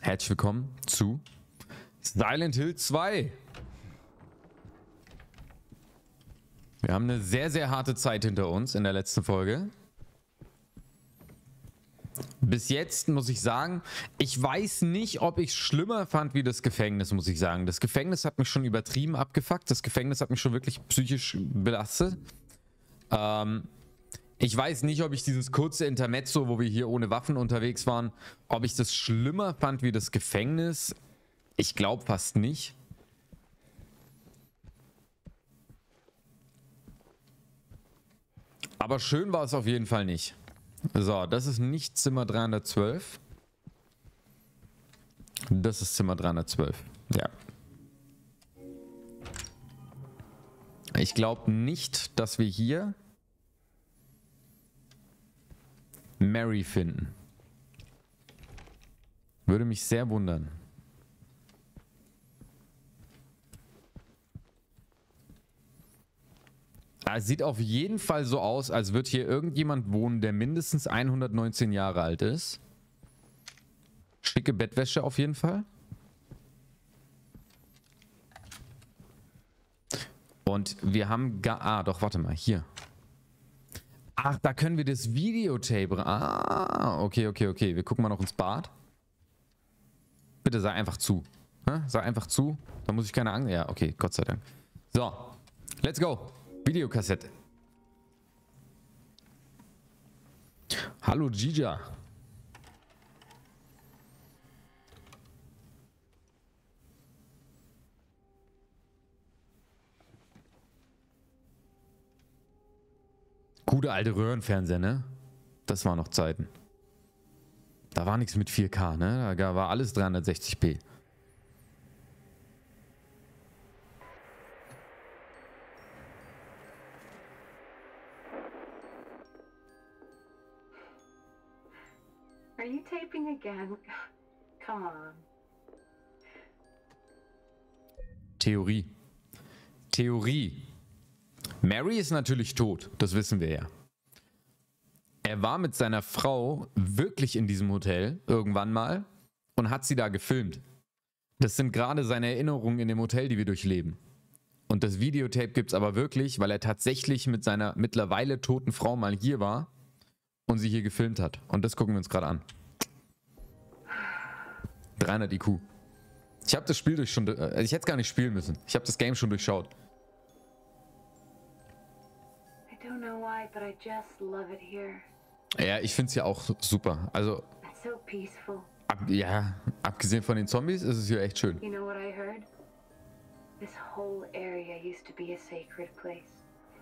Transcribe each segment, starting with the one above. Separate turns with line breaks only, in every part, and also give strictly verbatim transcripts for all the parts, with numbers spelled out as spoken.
Herzlich willkommen zu Silent Hill zwei. Wir haben eine sehr, sehr harte Zeit hinter uns in der letzten Folge. Bis jetzt muss ich sagen, ich weiß nicht, ob ich es schlimmer fand wie das Gefängnis, muss ich sagen. Das Gefängnis hat mich schon übertrieben abgefuckt. Das Gefängnis hat mich schon wirklich psychisch belastet. Ähm, ich weiß nicht, ob ich dieses kurze Intermezzo, wo wir hier ohne Waffen unterwegs waren, ob ich das schlimmer fand wie das Gefängnis. Ich glaube fast nicht. Aber schön war es auf jeden Fall nicht. So, das ist nicht Zimmer dreihundertzwölf. Das ist Zimmer dreihundertzwölf. Ja. Ich glaube nicht, dass wir hier Mary finden. Würde mich sehr wundern. Es sieht auf jeden Fall so aus, als würde hier irgendjemand wohnen, der mindestens hundertneunzehn Jahre alt ist. Schicke Bettwäsche auf jeden Fall. Und wir haben gar... Ah, doch, warte mal, hier. Ach, da können wir das Videotape... Ah, okay, okay, okay. Wir gucken mal noch ins Bad. Bitte sei einfach zu. Hä? Sei einfach zu. Da muss ich keine Angst... Ja, okay, Gott sei Dank. So, let's go. Videokassette. Hallo Gija. Gute alte Röhrenfernseher, ne? Das waren noch Zeiten. Da war nichts mit vier K, ne? Da war alles dreihundertsechzig p.
Are you taping again? Come on.
Theorie. Theorie. Mary ist natürlich tot, das wissen wir ja. Er war mit seiner Frau wirklich in diesem Hotel irgendwann mal und hat sie da gefilmt. Das sind gerade seine Erinnerungen in dem Hotel, die wir durchleben. Und das Videotape gibt es aber wirklich, weil er tatsächlich mit seiner mittlerweile toten Frau mal hier war und sie hier gefilmt hat. Und das gucken wir uns gerade an. dreihundert I Q. Ich habe das Spiel durch schon... Äh, ich hätte es gar nicht spielen müssen. Ich habe das Game schon durchschaut.
I don't know why, but I just love it here.
Ja, ich finde es ja auch super. Also...
It's so peaceful.
Ab, ja, abgesehen von den Zombies ist es hier echt schön.
You know what I heard? This whole area used to be a sacred place.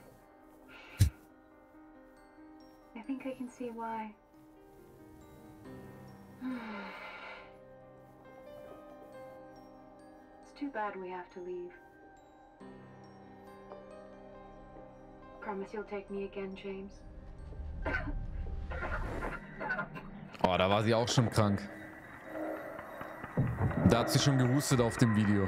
I think I can see why. It's too bad we have to leave. Promise you'll take me again, James.
Oh, da war sie auch schon krank. Da hat sie schon gehustet auf dem Video.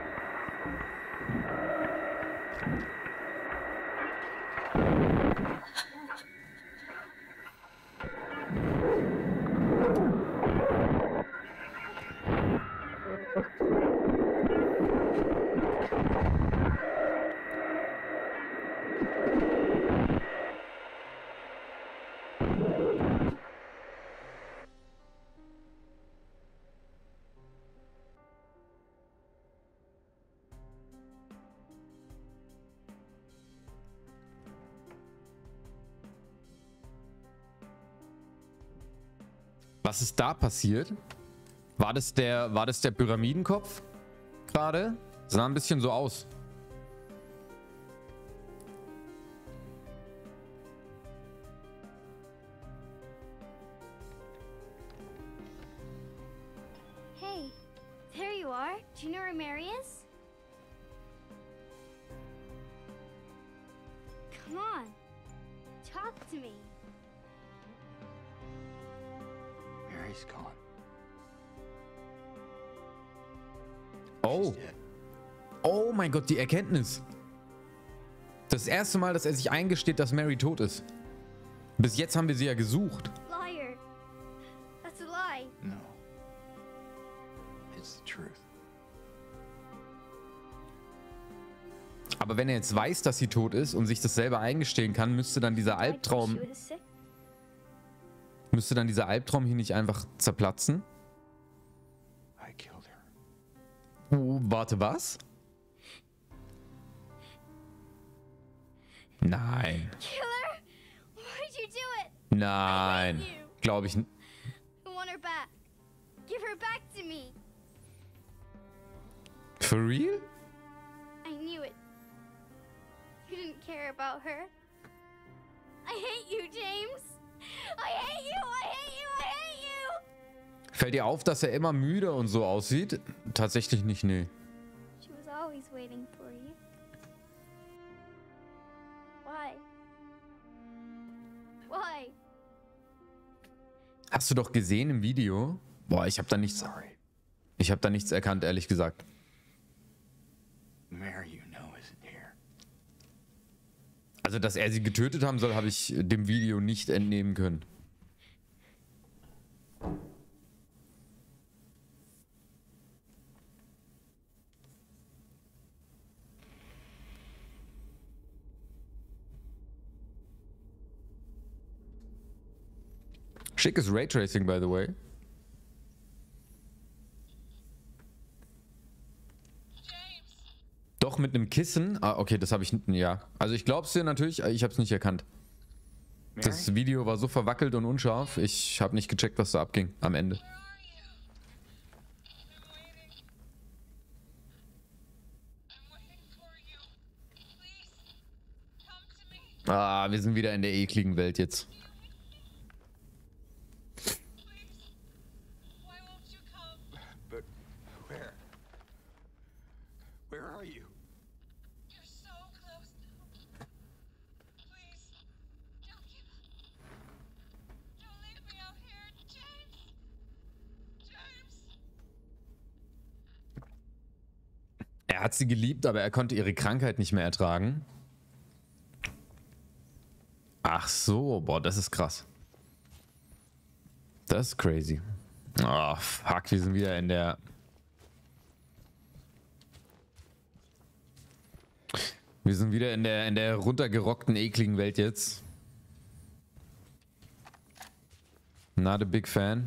Was ist da passiert? War das der, war das der Pyramidenkopf gerade? Sah ein bisschen so aus.
Hey, there you are. Do you know where Mary is? Come on, talk to me.
Mary's gone.
Oh. Oh mein Gott, die Erkenntnis. Das erste Mal, dass er sich eingesteht, dass Mary tot ist. Bis jetzt haben wir sie ja gesucht.
Liar. That's a lie.
No. It's the truth.
Aber wenn er jetzt weiß, dass sie tot ist und sich das selber eingestehen kann, müsste dann dieser Albtraum,
She was sick.
müsste dann dieser Albtraum hier nicht einfach zerplatzen?
I killed her.
Oh, warte, was? Nein.
Killer? Why'd you do it?
Nein. Glaube ich nicht.
I want her back. Give her back to me.
For real?
I knew it. You didn't care about her. I hate you, James. I hate you, I hate you, I hate you.
Fällt dir auf, dass er immer müde und so aussieht? Tatsächlich nicht, nee.
She was always waiting for you. Why? Why?
Hast du doch gesehen im Video? Boah, ich habe da nichts.
Sorry.
Ich habe da nichts erkannt, ehrlich gesagt.
Mary, you know, isn't here.
Also, dass er sie getötet haben soll, habe ich dem Video nicht entnehmen können. Schickes Raytracing, by the way. Doch, mit einem Kissen. Ah, okay, das habe ich nicht. Ja. Also ich glaube es dir natürlich, ich habe es nicht erkannt.
Mary?
Das Video war so verwackelt und unscharf. Ich habe nicht gecheckt, was da abging am Ende. Ah, wir sind wieder in der ekligen Welt jetzt.
But where? Where are you?
You're so close now. Please, don't give up. Don't leave me out here, James. James.
Er hat sie geliebt, aber er konnte ihre Krankheit nicht mehr ertragen. Ach so, boah, das ist krass. Das ist crazy. Oh, fuck, wir sind wieder in der... Wir sind wieder in der, in der runtergerockten, ekligen Welt jetzt. Not a big fan.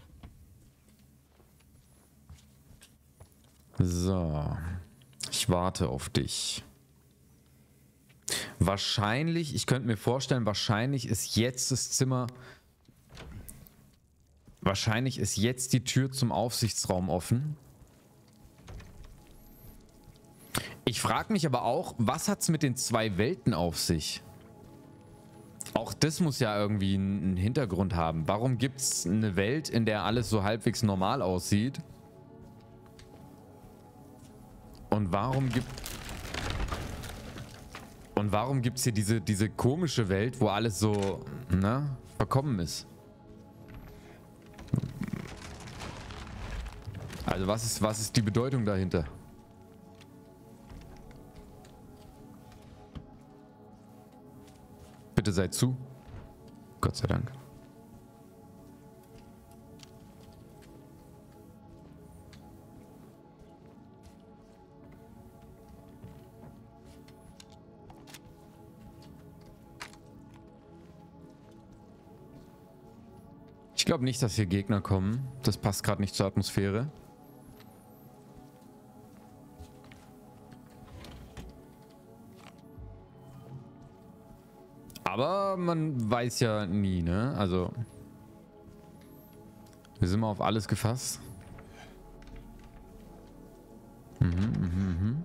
So. Ich warte auf dich. Wahrscheinlich, ich könnte mir vorstellen, wahrscheinlich ist jetzt das Zimmer... Wahrscheinlich ist jetzt die Tür zum Aufsichtsraum offen. Ich frage mich aber auch, was hat es mit den zwei Welten auf sich? Auch das muss ja irgendwie einen Hintergrund haben. Warum gibt es eine Welt, in der alles so halbwegs normal aussieht? Und warum gibt... Und warum gibt es hier diese, diese komische Welt, wo alles so, na, verkommen ist? Also was ist, was ist die Bedeutung dahinter? Bitte seid zu. Gott sei Dank. Ich glaube nicht, dass hier Gegner kommen. Das passt gerade nicht zur Atmosphäre. Aber man weiß ja nie, ne? Also, wir sind mal auf alles gefasst. Mhm, mhm, mhm.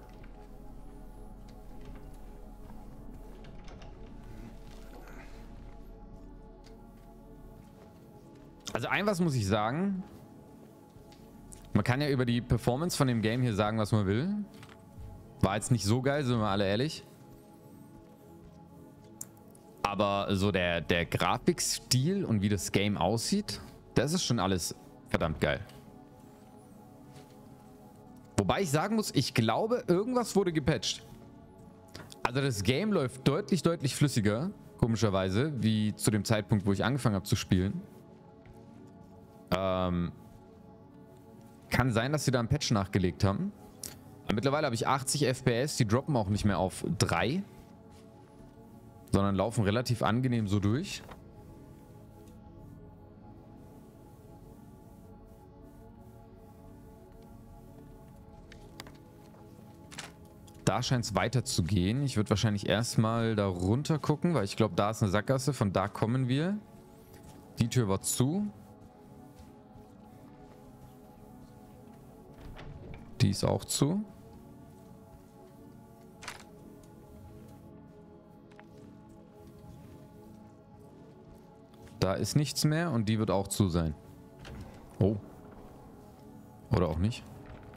Also ein was muss ich sagen. Man kann ja über die Performance von dem Game hier sagen, was man will. War jetzt nicht so geil, sind wir alle ehrlich. Aber so der, der Grafikstil und wie das Game aussieht, das ist schon alles verdammt geil. Wobei ich sagen muss, ich glaube, irgendwas wurde gepatcht. Also das Game läuft deutlich, deutlich flüssiger, komischerweise, wie zu dem Zeitpunkt, wo ich angefangen habe zu spielen. Ähm, Kann sein, dass sie da einen Patch nachgelegt haben. Aber mittlerweile habe ich achtzig F P S, die droppen auch nicht mehr auf drei, sondern laufen relativ angenehm so durch. Da scheint es weiter zu gehen. Ich würde wahrscheinlich erstmal da runter gucken, weil ich glaube, da ist eine Sackgasse. Von da kommen wir. Die Tür war zu. Die ist auch zu. Da ist nichts mehr und die wird auch zu sein. Oh. Oder auch nicht.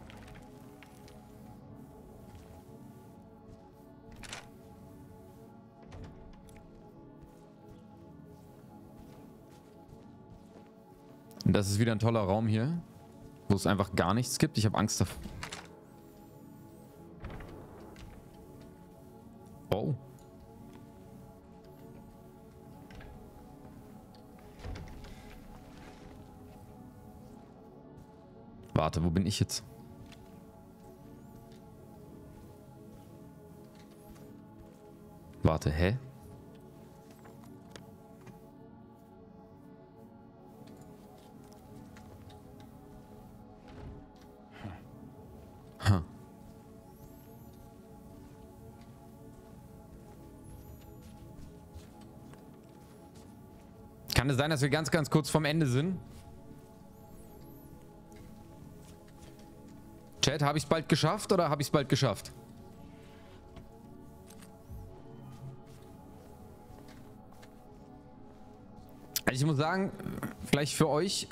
Und das ist wieder ein toller Raum hier, wo es einfach gar nichts gibt. Ich habe Angst davor. Oh. Warte, wo bin ich jetzt? Warte, hä? Huh. Kann es sein, dass wir ganz, ganz kurz vorm Ende sind? Chat, habe ich es bald geschafft oder habe ich es bald geschafft? Also ich muss sagen, vielleicht für euch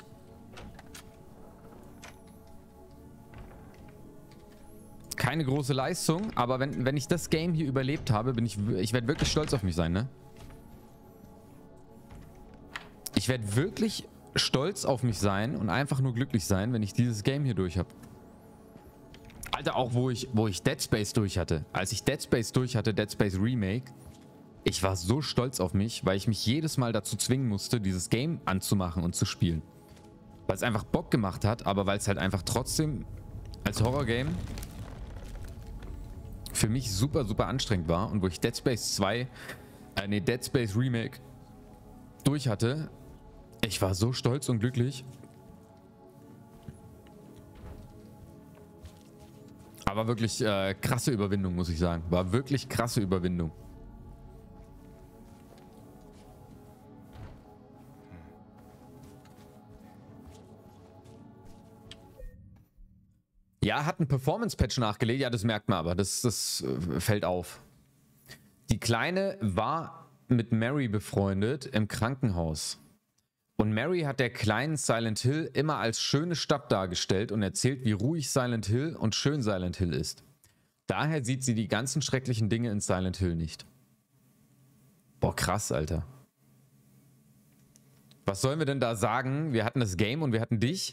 keine große Leistung, aber wenn, wenn ich das Game hier überlebt habe, bin ich, ich werde wirklich stolz auf mich sein, ne? Ich werde wirklich stolz auf mich sein und einfach nur glücklich sein, wenn ich dieses Game hier durch habe. Alter, auch wo ich, wo ich Dead Space durch hatte. Als ich Dead Space durch hatte, Dead Space Remake, ich war so stolz auf mich, weil ich mich jedes Mal dazu zwingen musste, dieses Game anzumachen und zu spielen. Weil es einfach Bock gemacht hat, aber weil es halt einfach trotzdem als Horror-Game für mich super, super anstrengend war. Und wo ich Dead Space zwei, äh, nee, Dead Space Remake durch hatte, ich war so stolz und glücklich. Aber wirklich äh, krasse Überwindung, muss ich sagen. War wirklich krasse Überwindung. Ja, hat ein Performance-Patch nachgelegt. Ja, das merkt man aber. Das, das äh, fällt auf. Die Kleine war mit Mary befreundet im Krankenhaus. Und Mary hat der kleinen Silent Hill immer als schöne Stadt dargestellt und erzählt, wie ruhig Silent Hill und schön Silent Hill ist. Daher sieht sie die ganzen schrecklichen Dinge in Silent Hill nicht. Boah, krass, Alter. Was sollen wir denn da sagen? Wir hatten das Game und wir hatten dich.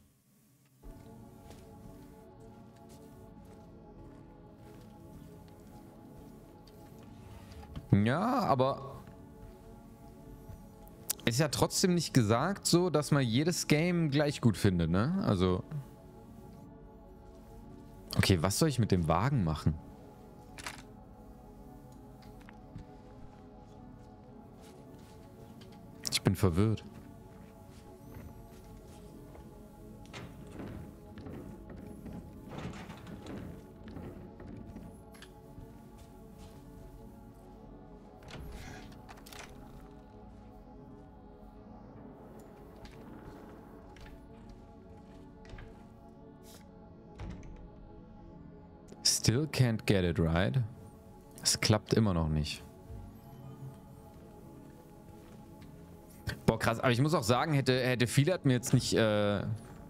Ja, aber ist ja trotzdem nicht gesagt so, dass man jedes Game gleich gut findet, ne? Also... Okay, was soll ich mit dem Wagen machen? Ich bin verwirrt. Still can't get it right. Es klappt immer noch nicht. Boah, krass. Aber ich muss auch sagen, hätte, hätte Filat mir jetzt nicht... Äh,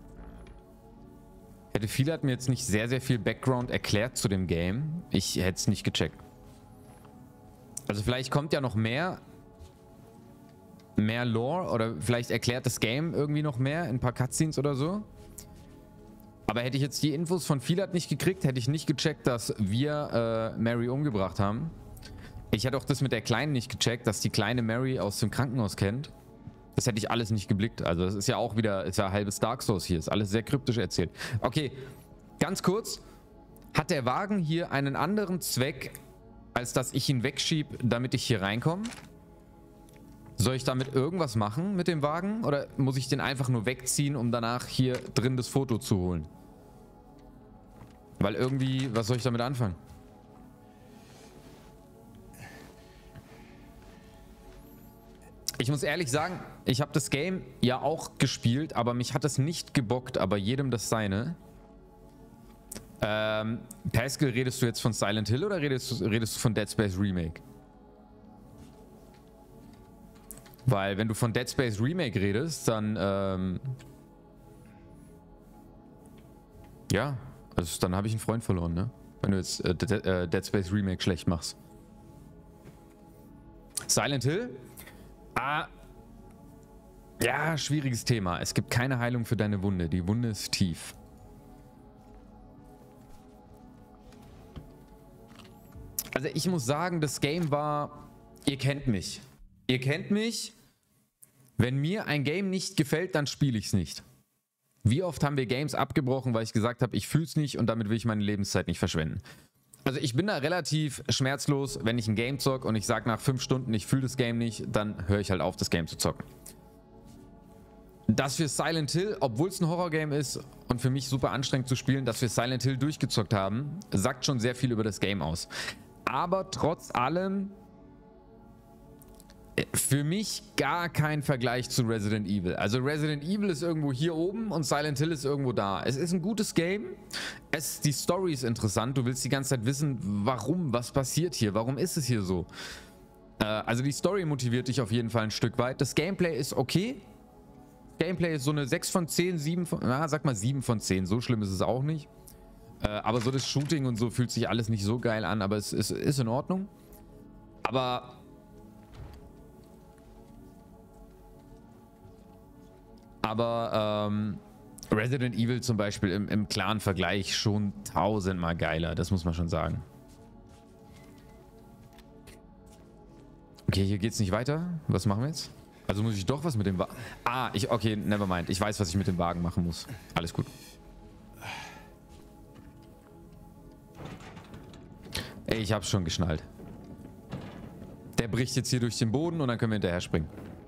hätte Filat mir jetzt nicht sehr, sehr viel Background erklärt zu dem Game. Ich hätte es nicht gecheckt. Also vielleicht kommt ja noch mehr... Mehr Lore oder vielleicht erklärt das Game irgendwie noch mehr in ein paar Cutscenes oder so. Aber hätte ich jetzt die Infos von Filat nicht gekriegt, hätte ich nicht gecheckt, dass wir äh, Mary umgebracht haben. Ich hätte auch das mit der Kleinen nicht gecheckt, dass die kleine Mary aus dem Krankenhaus kennt. Das hätte ich alles nicht geblickt. Also das ist ja auch wieder, ist ja halbes Dark Souls hier. Ist alles sehr kryptisch erzählt. Okay, ganz kurz. Hat der Wagen hier einen anderen Zweck, als dass ich ihn wegschiebe, damit ich hier reinkomme? Soll ich damit irgendwas machen mit dem Wagen? Oder muss ich den einfach nur wegziehen, um danach hier drin das Foto zu holen? Weil irgendwie, was soll ich damit anfangen? Ich muss ehrlich sagen, ich habe das Game ja auch gespielt, aber mich hat es nicht gebockt, aber jedem das seine. Ähm, Pascal, redest du jetzt von Silent Hill oder redest, redest du von Dead Space Remake? Weil wenn du von Dead Space Remake redest, dann ähm, ja, also dann habe ich einen Freund verloren, ne? Wenn du jetzt äh, De äh, Dead Space Remake schlecht machst. Silent Hill? Ah, ja, schwieriges Thema. Es gibt keine Heilung für deine Wunde. Die Wunde ist tief. Also ich muss sagen, das Game war... Ihr kennt mich. Ihr kennt mich. Wenn mir ein Game nicht gefällt, dann spiele ich es nicht. Wie oft haben wir Games abgebrochen, weil ich gesagt habe, ich fühle es nicht und damit will ich meine Lebenszeit nicht verschwenden. Also ich bin da relativ schmerzlos, wenn ich ein Game zocke und ich sage nach fünf Stunden, ich fühle das Game nicht, dann höre ich halt auf, das Game zu zocken. Dass wir Silent Hill, obwohl es ein Horrorgame ist und für mich super anstrengend zu spielen, dass wir Silent Hill durchgezockt haben, sagt schon sehr viel über das Game aus. Aber trotz allem für mich gar kein Vergleich zu Resident Evil. Also Resident Evil ist irgendwo hier oben und Silent Hill ist irgendwo da. Es ist ein gutes Game. Es, die Story ist interessant. Du willst die ganze Zeit wissen, warum, was passiert hier, warum ist es hier so. Äh, also die Story motiviert dich auf jeden Fall ein Stück weit. Das Gameplay ist okay. Gameplay ist so eine sechs von zehn, sieben von, na, sag mal sieben von zehn. So schlimm ist es auch nicht. Äh, aber so das Shooting und so fühlt sich alles nicht so geil an, aber es ist, ist in Ordnung. Aber Aber ähm, Resident Evil zum Beispiel im, im klaren Vergleich schon tausendmal geiler. Das muss man schon sagen. Okay, hier geht's nicht weiter. Was machen wir jetzt? Also muss ich doch was mit dem Wagen... Ah, ich, okay, never mind. Ich weiß, was ich mit dem Wagen machen muss. Alles gut. Ey, ich hab's schon geschnallt. Der bricht jetzt hier durch den Boden und dann können wir hinterher springen.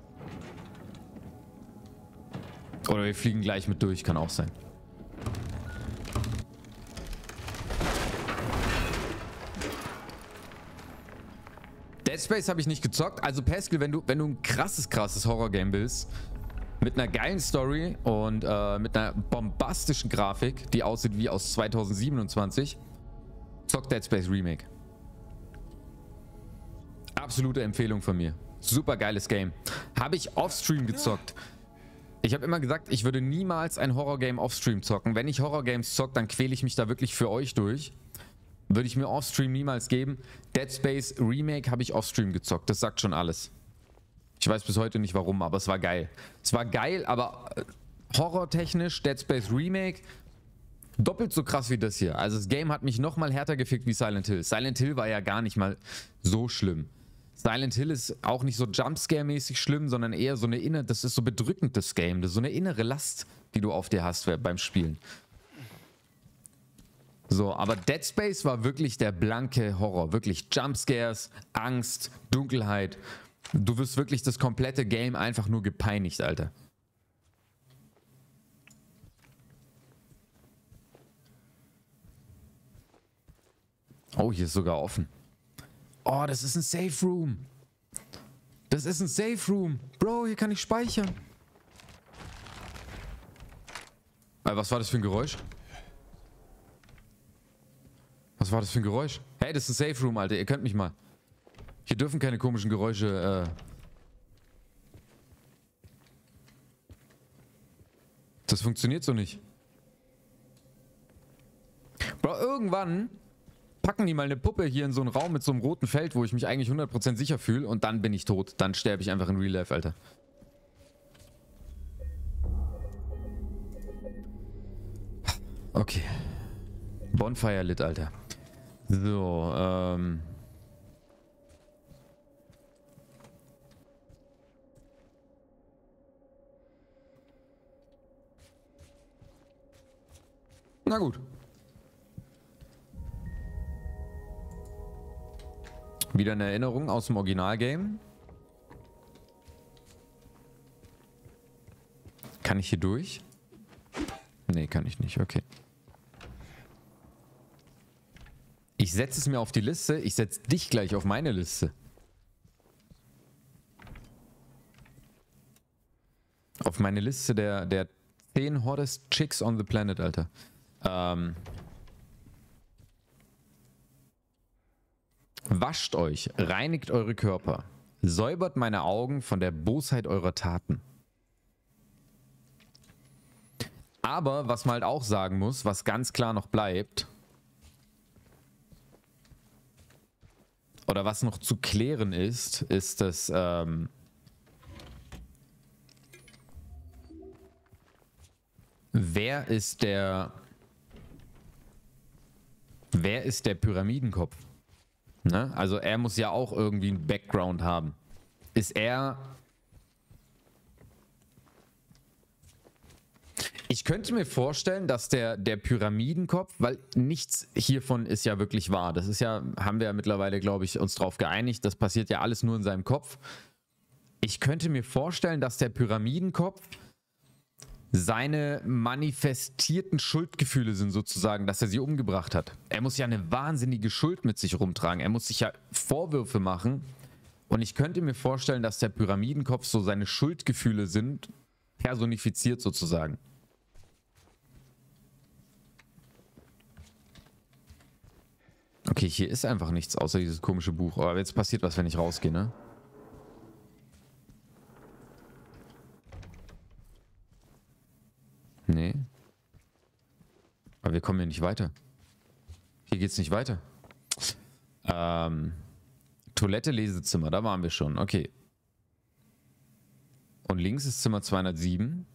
Oder wir fliegen gleich mit durch, kann auch sein. Dead Space habe ich nicht gezockt. Also Pascal, wenn du, wenn du ein krasses, krasses Horror-Game willst, mit einer geilen Story und äh, mit einer bombastischen Grafik, die aussieht wie aus zweitausendsiebenundzwanzig, zock Dead Space Remake. Absolute Empfehlung von mir. Super geiles Game. Habe ich offstream gezockt. Ich habe immer gesagt, ich würde niemals ein Horrorgame offstream zocken. Wenn ich Horrorgames zocke, dann quäle ich mich da wirklich für euch durch. Würde ich mir offstream niemals geben. Dead Space Remake habe ich offstream gezockt. Das sagt schon alles. Ich weiß bis heute nicht warum, aber es war geil. Es war geil, aber horrortechnisch Dead Space Remake doppelt so krass wie das hier. Also das Game hat mich nochmal härter gefickt wie Silent Hill. Silent Hill war ja gar nicht mal so schlimm. Silent Hill ist auch nicht so Jumpscare-mäßig schlimm, sondern eher so eine innere, das ist so bedrückend, das Game. Das ist so eine innere Last, die du auf dir hast beim Spielen. So, aber Dead Space war wirklich der blanke Horror. Wirklich Jumpscares, Angst, Dunkelheit. Du wirst wirklich das komplette Game einfach nur gepeinigt, Alter. Oh, hier ist sogar offen. Oh, das ist ein Safe Room. Das ist ein Safe Room. Bro, hier kann ich speichern. Was war das für ein Geräusch? Was war das für ein Geräusch? Hey, das ist ein Safe Room, Alter. Ihr könnt mich mal. Hier dürfen keine komischen Geräusche. Äh das funktioniert so nicht. Bro, irgendwann packen die mal eine Puppe hier in so einen Raum mit so einem roten Feld, wo ich mich eigentlich hundert Prozent sicher fühle und dann bin ich tot. Dann sterbe ich einfach in Real Life, Alter. Okay. Bonfire lit, Alter. So, ähm... Na gut. Wieder eine Erinnerung aus dem Originalgame. Kann ich hier durch? Nee, kann ich nicht. Okay. Ich setze es mir auf die Liste. Ich setze dich gleich auf meine Liste. Auf meine Liste der, der zehn hottest Chicks on the planet, Alter. Ähm... Wascht euch, reinigt eure Körper, säubert meine Augen von der Bosheit eurer Taten. Aber, was man halt auch sagen muss, was ganz klar noch bleibt, oder was noch zu klären ist, ist, dass, ähm, wer ist der, wer ist der Pyramidenkopf? Ne? Also er muss ja auch irgendwie einen Background haben. Ist er... Ich könnte mir vorstellen, dass der, der Pyramidenkopf, weil nichts hiervon ist ja wirklich wahr. Das ist ja, haben wir ja mittlerweile, glaube ich, uns drauf geeinigt. Das passiert ja alles nur in seinem Kopf. Ich könnte mir vorstellen, dass der Pyramidenkopf seine manifestierten Schuldgefühle sind sozusagen, dass er sie umgebracht hat. Er muss ja eine wahnsinnige Schuld mit sich rumtragen. Er muss sich ja Vorwürfe machen. Und ich könnte mir vorstellen, dass der Pyramidenkopf so seine Schuldgefühle sind, personifiziert sozusagen. Okay, hier ist einfach nichts außer dieses komische Buch. Aber jetzt passiert was, wenn ich rausgehe, ne? Nee. Aber wir kommen hier nicht weiter. Hier geht's nicht weiter. Ähm, Toilette, Lesezimmer, da waren wir schon. Okay. Und links ist Zimmer zweihundertsieben.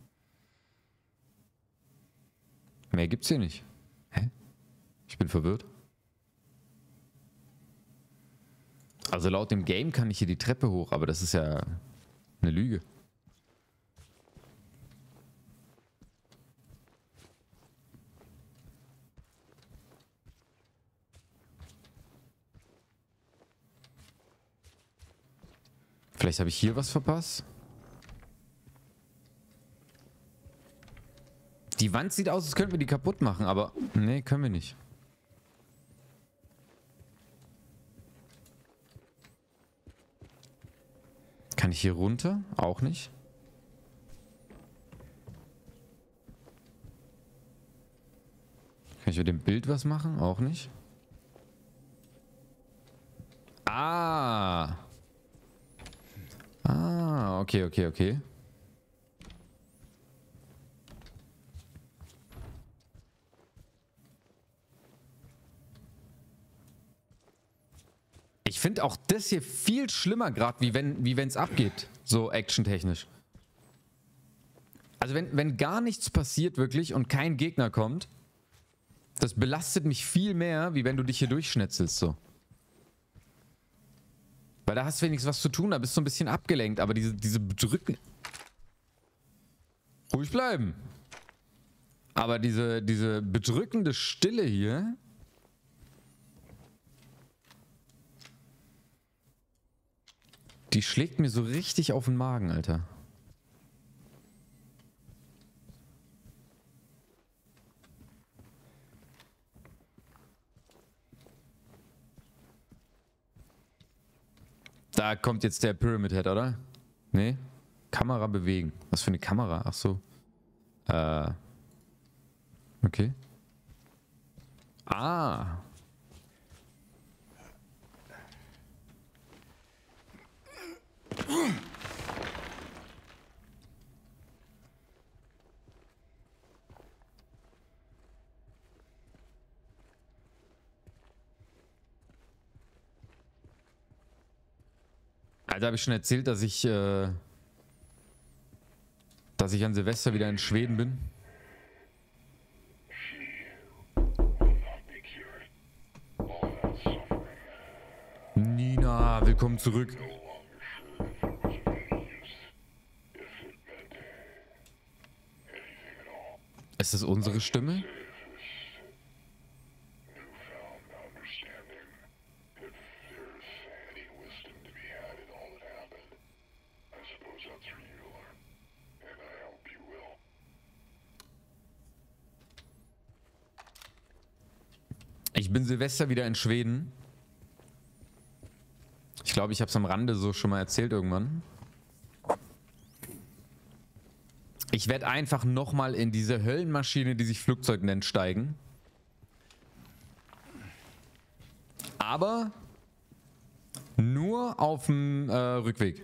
Mehr gibt's hier nicht. Hä? Ich bin verwirrt. Also laut dem Game kann ich hier die Treppe hoch, aber das ist ja eine Lüge. Vielleicht habe ich hier was verpasst. Die Wand sieht aus, als könnten wir die kaputt machen, aber nee, können wir nicht. Kann ich hier runter? Auch nicht. Kann ich mit dem Bild was machen? Auch nicht. Ah. Ah, okay, okay, okay. Ich finde auch das hier viel schlimmer gerade, wie wenn wie wenn es abgeht, so actiontechnisch. Also wenn, wenn gar nichts passiert wirklich und kein Gegner kommt, das belastet mich viel mehr, wie wenn du dich hier durchschnetzelst, so. Weil da hast du wenigstens was zu tun, da bist du ein bisschen abgelenkt, aber diese, diese Bedrücken... Ruhig bleiben. Aber diese, diese bedrückende Stille hier... Die schlägt mir so richtig auf den Magen, Alter. Da kommt jetzt der Pyramid Head, oder? Nee? Kamera bewegen. Was für eine Kamera? Ach so. Äh. Okay. Ah. Also habe ich schon erzählt, dass ich, äh, dass ich an Silvester wieder in Schweden bin. Nina, willkommen zurück. Ist das unsere Stimme? Ich bin Silvester wieder in Schweden. Ich glaube, ich habe es am Rande so schon mal erzählt irgendwann. Ich werde einfach nochmal in diese Höllenmaschine, die sich Flugzeug nennt, steigen. Aber nur auf dem äh, Rückweg.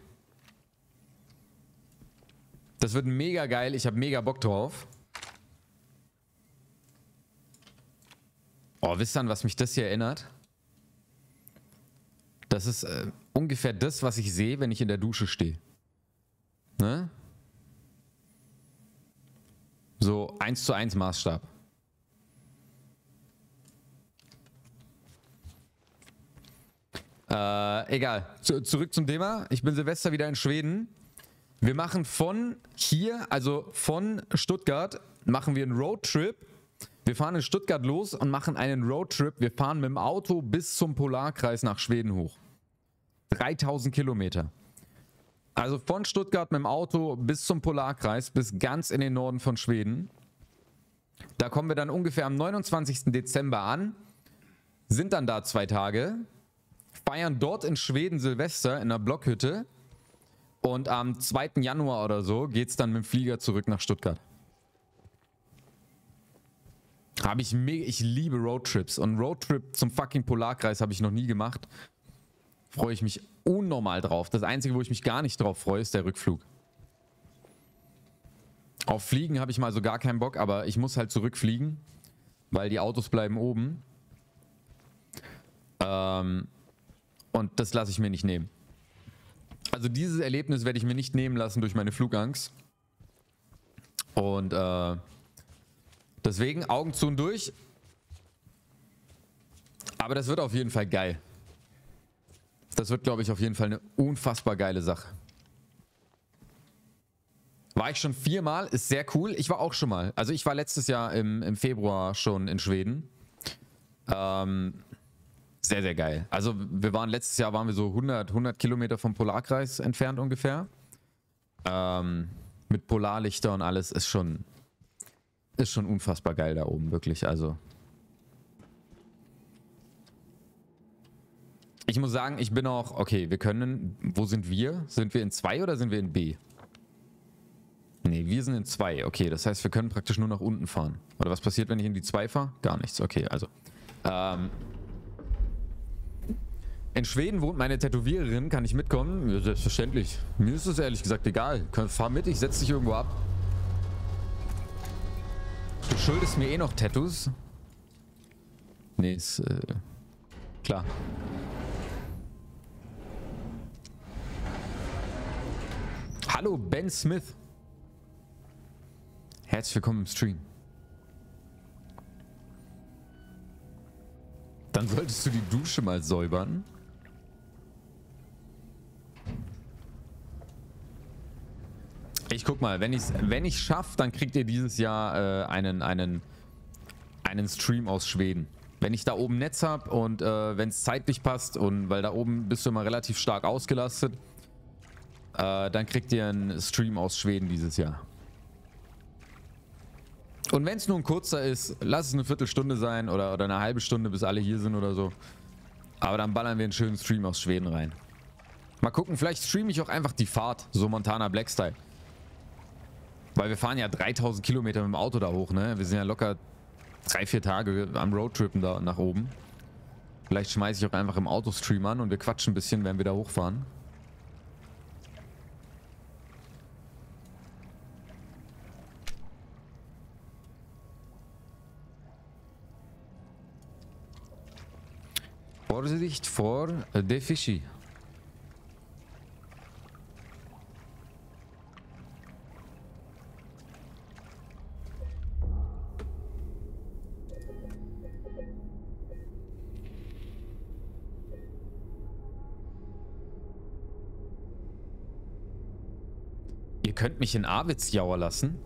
Das wird mega geil. Ich habe mega Bock drauf. Oh, wisst ihr, an was mich das hier erinnert? Das ist äh, ungefähr das, was ich sehe, wenn ich in der Dusche stehe. Ne? So eins zu eins Maßstab. Äh, egal. Zu, zurück zum Thema. Ich bin Silvester wieder in Schweden. Wir machen von hier, also von Stuttgart, machen wir einen Roadtrip. Wir fahren in Stuttgart los und machen einen Roadtrip. Wir fahren mit dem Auto bis zum Polarkreis nach Schweden hoch. dreitausend Kilometer. Also von Stuttgart mit dem Auto bis zum Polarkreis, bis ganz in den Norden von Schweden. Da kommen wir dann ungefähr am neunundzwanzigsten Dezember an, sind dann da zwei Tage, feiern dort in Schweden Silvester in einer Blockhütte und am zweiten Januar oder so geht es dann mit dem Flieger zurück nach Stuttgart. Habe ich mega, ich liebe Roadtrips und Roadtrip zum fucking Polarkreis habe ich noch nie gemacht. Freue ich mich unnormal drauf. Das Einzige, wo ich mich gar nicht drauf freue, ist der Rückflug. Auf Fliegen habe ich mal so gar keinen Bock, aber ich muss halt zurückfliegen, weil die Autos bleiben oben. Ähm, und das lasse ich mir nicht nehmen. Also dieses Erlebnis werde ich mir nicht nehmen lassen durch meine Flugangst. Und äh, deswegen Augen zu und durch. Aber das wird auf jeden Fall geil. Das wird, glaube ich, auf jeden Fall eine unfassbar geile Sache. War ich schon viermal, ist sehr cool. Ich war auch schon mal. Also ich war letztes Jahr im, im Februar schon in Schweden. Ähm, sehr, sehr geil. Also wir waren letztes Jahr waren wir so hundert, hundert Kilometer vom Polarkreis entfernt ungefähr. Ähm, mit Polarlichter und alles ist schon, ist schon unfassbar geil da oben, wirklich. Also ich muss sagen, ich bin auch, okay, wir können, wo sind wir? Sind wir in zwei oder sind wir in B? Ne, wir sind in zwei. Okay, das heißt, wir können praktisch nur nach unten fahren. Oder was passiert, wenn ich in die zwei fahre? Gar nichts. Okay, also. Ähm, in Schweden wohnt meine Tätowiererin. Kann ich mitkommen? Ja, selbstverständlich. Mir ist es ehrlich gesagt egal. Fahr mit, ich setze dich irgendwo ab. Du schuldest mir eh noch Tattoos. Nee, ist äh, klar. Hallo, Ben Smith. Herzlich willkommen im Stream. Dann solltest du die Dusche mal säubern. Ich guck mal, wenn ich es wenn ich schaffe, dann kriegt ihr dieses Jahr äh, einen, einen, einen Stream aus Schweden. Wenn ich da oben Netz habe und äh, wenn es zeitlich passt und weil da oben bist du immer relativ stark ausgelastet, äh, dann kriegt ihr einen Stream aus Schweden dieses Jahr. Und wenn es nur ein kurzer ist, lass es eine Viertelstunde sein oder, oder eine halbe Stunde, bis alle hier sind oder so. Aber dann ballern wir einen schönen Stream aus Schweden rein. Mal gucken, vielleicht streame ich auch einfach die Fahrt, so Montana Black Style. Weil wir fahren ja dreitausend Kilometer mit dem Auto da hoch, ne? Wir sind ja locker drei, vier Tage am Roadtrippen da nach oben. Vielleicht schmeiße ich auch einfach im Autostream an und wir quatschen ein bisschen, während wir da hochfahren. Vorsicht vor der Fischi. Ihr könnt mich in Arvidsjaur lassen?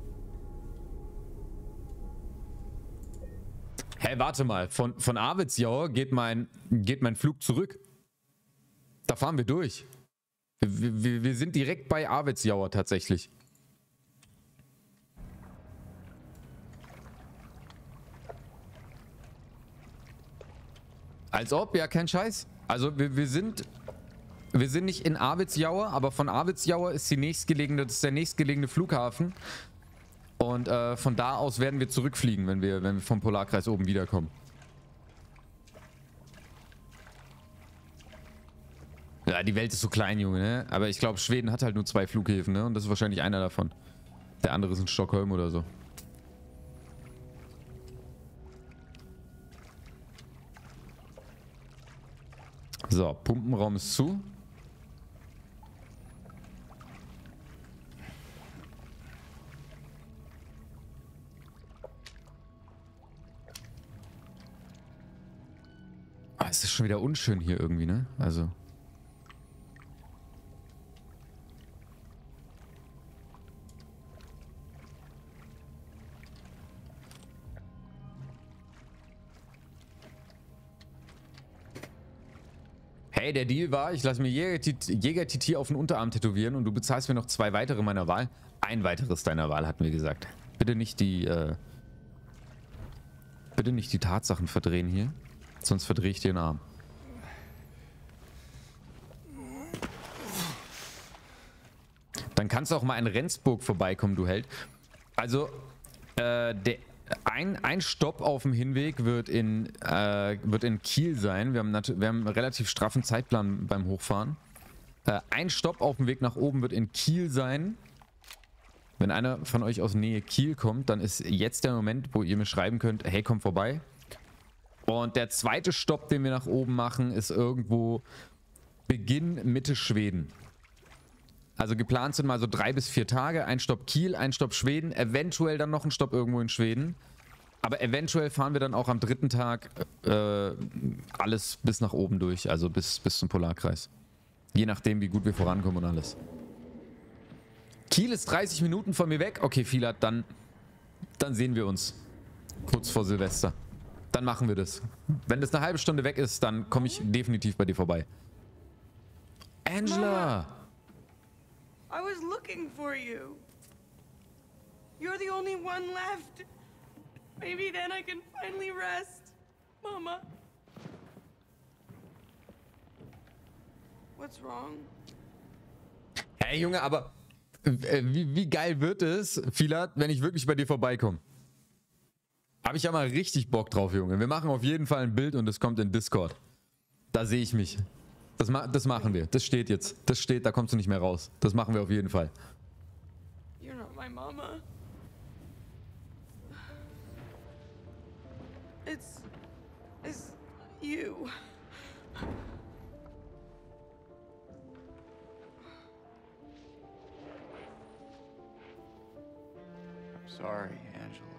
Hä, hey, warte mal. Von, von Arvidsjaur geht mein, geht mein Flug zurück. Da fahren wir durch. Wir, wir, wir sind direkt bei Arvidsjaur tatsächlich. Als ob, ja, kein Scheiß. Also wir, wir sind wir sind nicht in Arvidsjaur, aber von Arvidsjaur ist die nächstgelegene, das ist der nächstgelegene Flughafen. Und äh, von da aus werden wir zurückfliegen, wenn wir, wenn wir vom Polarkreis oben wiederkommen. Ja, die Welt ist so klein, Junge, ne? Aber ich glaube, Schweden hat halt nur zwei Flughäfen, ne? Und das ist wahrscheinlich einer davon. Der andere ist in Stockholm oder so. So, Pumpenraum ist zu. Ah, es ist schon wieder unschön hier irgendwie, ne? Also. Hey, der Deal war, ich lasse mir Jäger-T T auf den Unterarm tätowieren und du bezahlst mir noch zwei weitere meiner Wahl. Ein weiteres deiner Wahl, hatten wir gesagt. Bitte nicht die, äh, bitte nicht die Tatsachen verdrehen hier, sonst verdrehe ich dir den Arm. Dann kannst du auch mal in Rendsburg vorbeikommen, du Held. Also, äh, der... Ein, ein Stopp auf dem Hinweg wird in, äh, wird in Kiel sein. Wir haben, wir haben einen relativ straffen Zeitplan beim Hochfahren. Äh, ein Stopp auf dem Weg nach oben wird in Kiel sein. Wenn einer von euch aus Nähe Kiel kommt, dann ist jetzt der Moment, wo ihr mir schreiben könnt, hey, komm vorbei. Und der zweite Stopp, den wir nach oben machen, ist irgendwo Beginn Mitte Schweden. Also geplant sind mal so drei bis vier Tage. Ein Stopp Kiel, ein Stopp Schweden, eventuell dann noch ein Stopp irgendwo in Schweden. Aber eventuell fahren wir dann auch am dritten Tag äh, alles bis nach oben durch, also bis, bis zum Polarkreis. Je nachdem, wie gut wir vorankommen und alles. Kiel ist dreißig Minuten von mir weg. Okay, Filat, dann, dann sehen wir uns. Kurz vor Silvester. Dann machen wir das. Wenn das eine halbe Stunde weg ist, dann komme ich definitiv bei dir vorbei. Angela!
Mama. I was looking for you. You're the only one left. Maybe then I can finally rest. Mama. What's wrong?
Hey Junge, aber äh, wie, wie geil wird es, Filat, wenn ich wirklich bei dir vorbeikomme? Habe ich ja mal richtig Bock drauf, Junge. Wir machen auf jeden Fall ein Bild und es kommt in Discord. Da sehe ich mich. Das, ma das machen wir. Das steht jetzt. Das steht, da kommst du nicht mehr raus. Das machen wir auf jeden Fall.
You're not my mama. It's... it's you.
I'm sorry, Angela.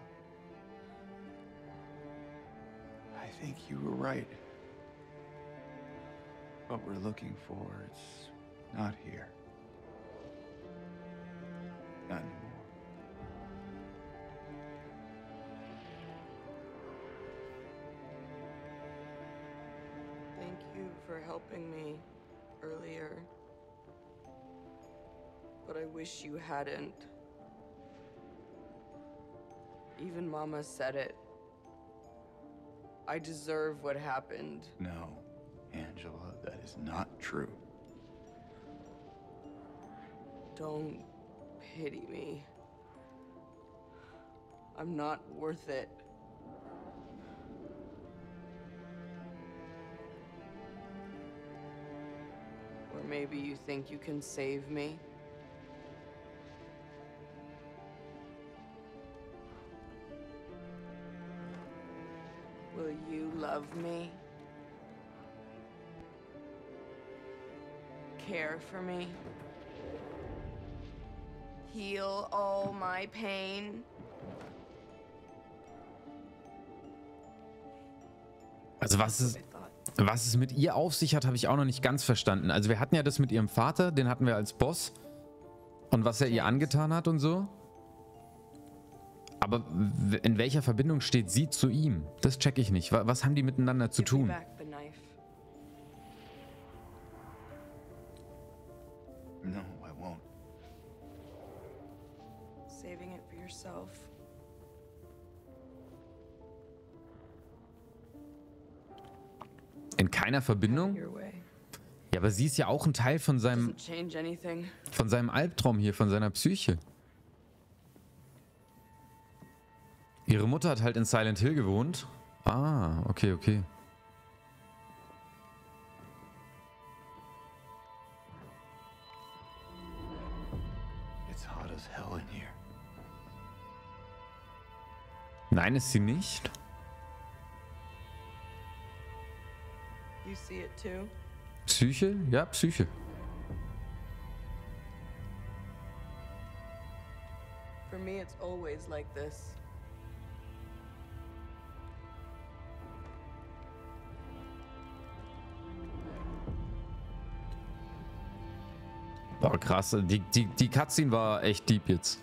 I think you were right. What we're looking for, it's not here. Not anymore.
Thank you for helping me earlier. But I wish you hadn't. Even Mama said it. I deserve what happened.
No, Angela, that is not true.
Don't pity me. I'm not worth it. Or maybe you think you can save me? Will you love me? Care for me? Heal all my pain?
Also was es, was es mit ihr auf sich hat, habe ich auch noch nicht ganz verstanden. Also wir hatten ja das mit ihrem Vater, den hatten wir als Boss. Und was er ihr angetan hat und so. Aber in welcher Verbindung steht sie zu ihm? Das check ich nicht. Was haben die miteinander zu tun?
No, I won't.
Saving it for yourself.
keiner Verbindung?
Your way.
Ja, aber sie ist ja auch ein Teil von seinem,
Doesn't change anything.
von seinem Albtraum hier, von seiner Psyche. Ihre Mutter hat halt in Silent Hill gewohnt. Ah, okay, okay.
It's hot as hell in here.
Nein, ist sie nicht.
You see it too?
Psyche? Ja, Psyche.
For me, it's always like this.
Boah, krass. Die, die, die Cutscene war echt deep jetzt.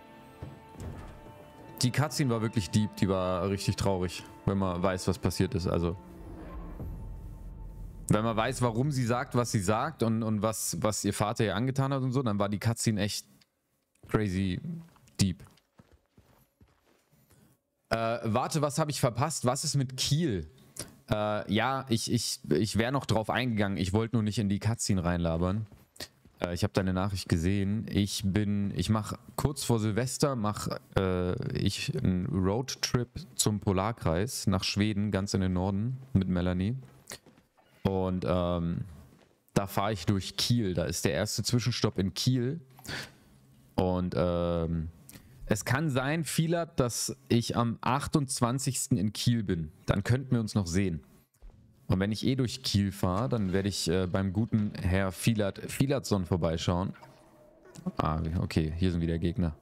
Die Cutscene war wirklich deep. Die war richtig traurig, wenn man weiß, was passiert ist. Also, wenn man weiß, warum sie sagt, was sie sagt und, und was, was ihr Vater ihr angetan hat und so, dann war die Cutscene echt crazy deep. Äh, warte, was habe ich verpasst? Was ist mit Kiel? Äh, ja, ich, ich, ich wäre noch drauf eingegangen. Ich wollte nur nicht in die Cutscene reinlabern. Äh, ich habe deine Nachricht gesehen. Ich bin, ich mache kurz vor Silvester, mache äh, ich einen Roadtrip zum Polarkreis nach Schweden, ganz in den Norden mit Melanie. Und ähm, da fahre ich durch Kiel. Da ist der erste Zwischenstopp in Kiel. Und ähm, es kann sein, Filat, dass ich am achtundzwanzigsten in Kiel bin. Dann könnten wir uns noch sehen. Und wenn ich eh durch Kiel fahre, dann werde ich äh, beim guten Herr Filat, Filatson vorbeischauen. Ah, okay, hier sind wieder Gegner.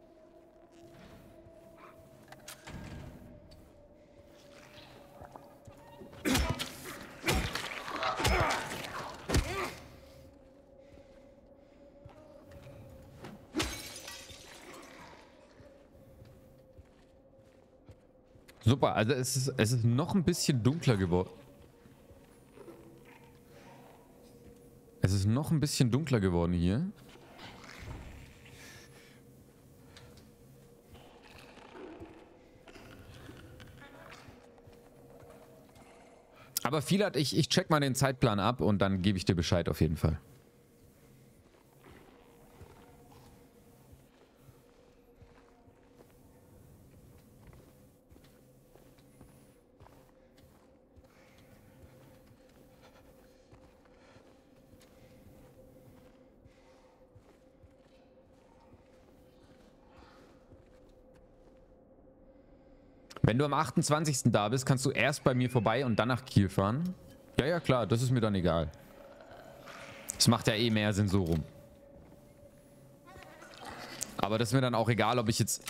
Super, also es ist, es ist noch ein bisschen dunkler geworden. Es ist noch ein bisschen dunkler geworden hier. Aber Filat, ich, ich check mal den Zeitplan ab und dann gebe ich dir Bescheid auf jeden Fall. Wenn du am achtundzwanzigsten da bist, kannst du erst bei mir vorbei und dann nach Kiel fahren. Ja, ja, klar, das ist mir dann egal. Das macht ja eh mehr Sinn so rum. Aber das ist mir dann auch egal, ob ich jetzt...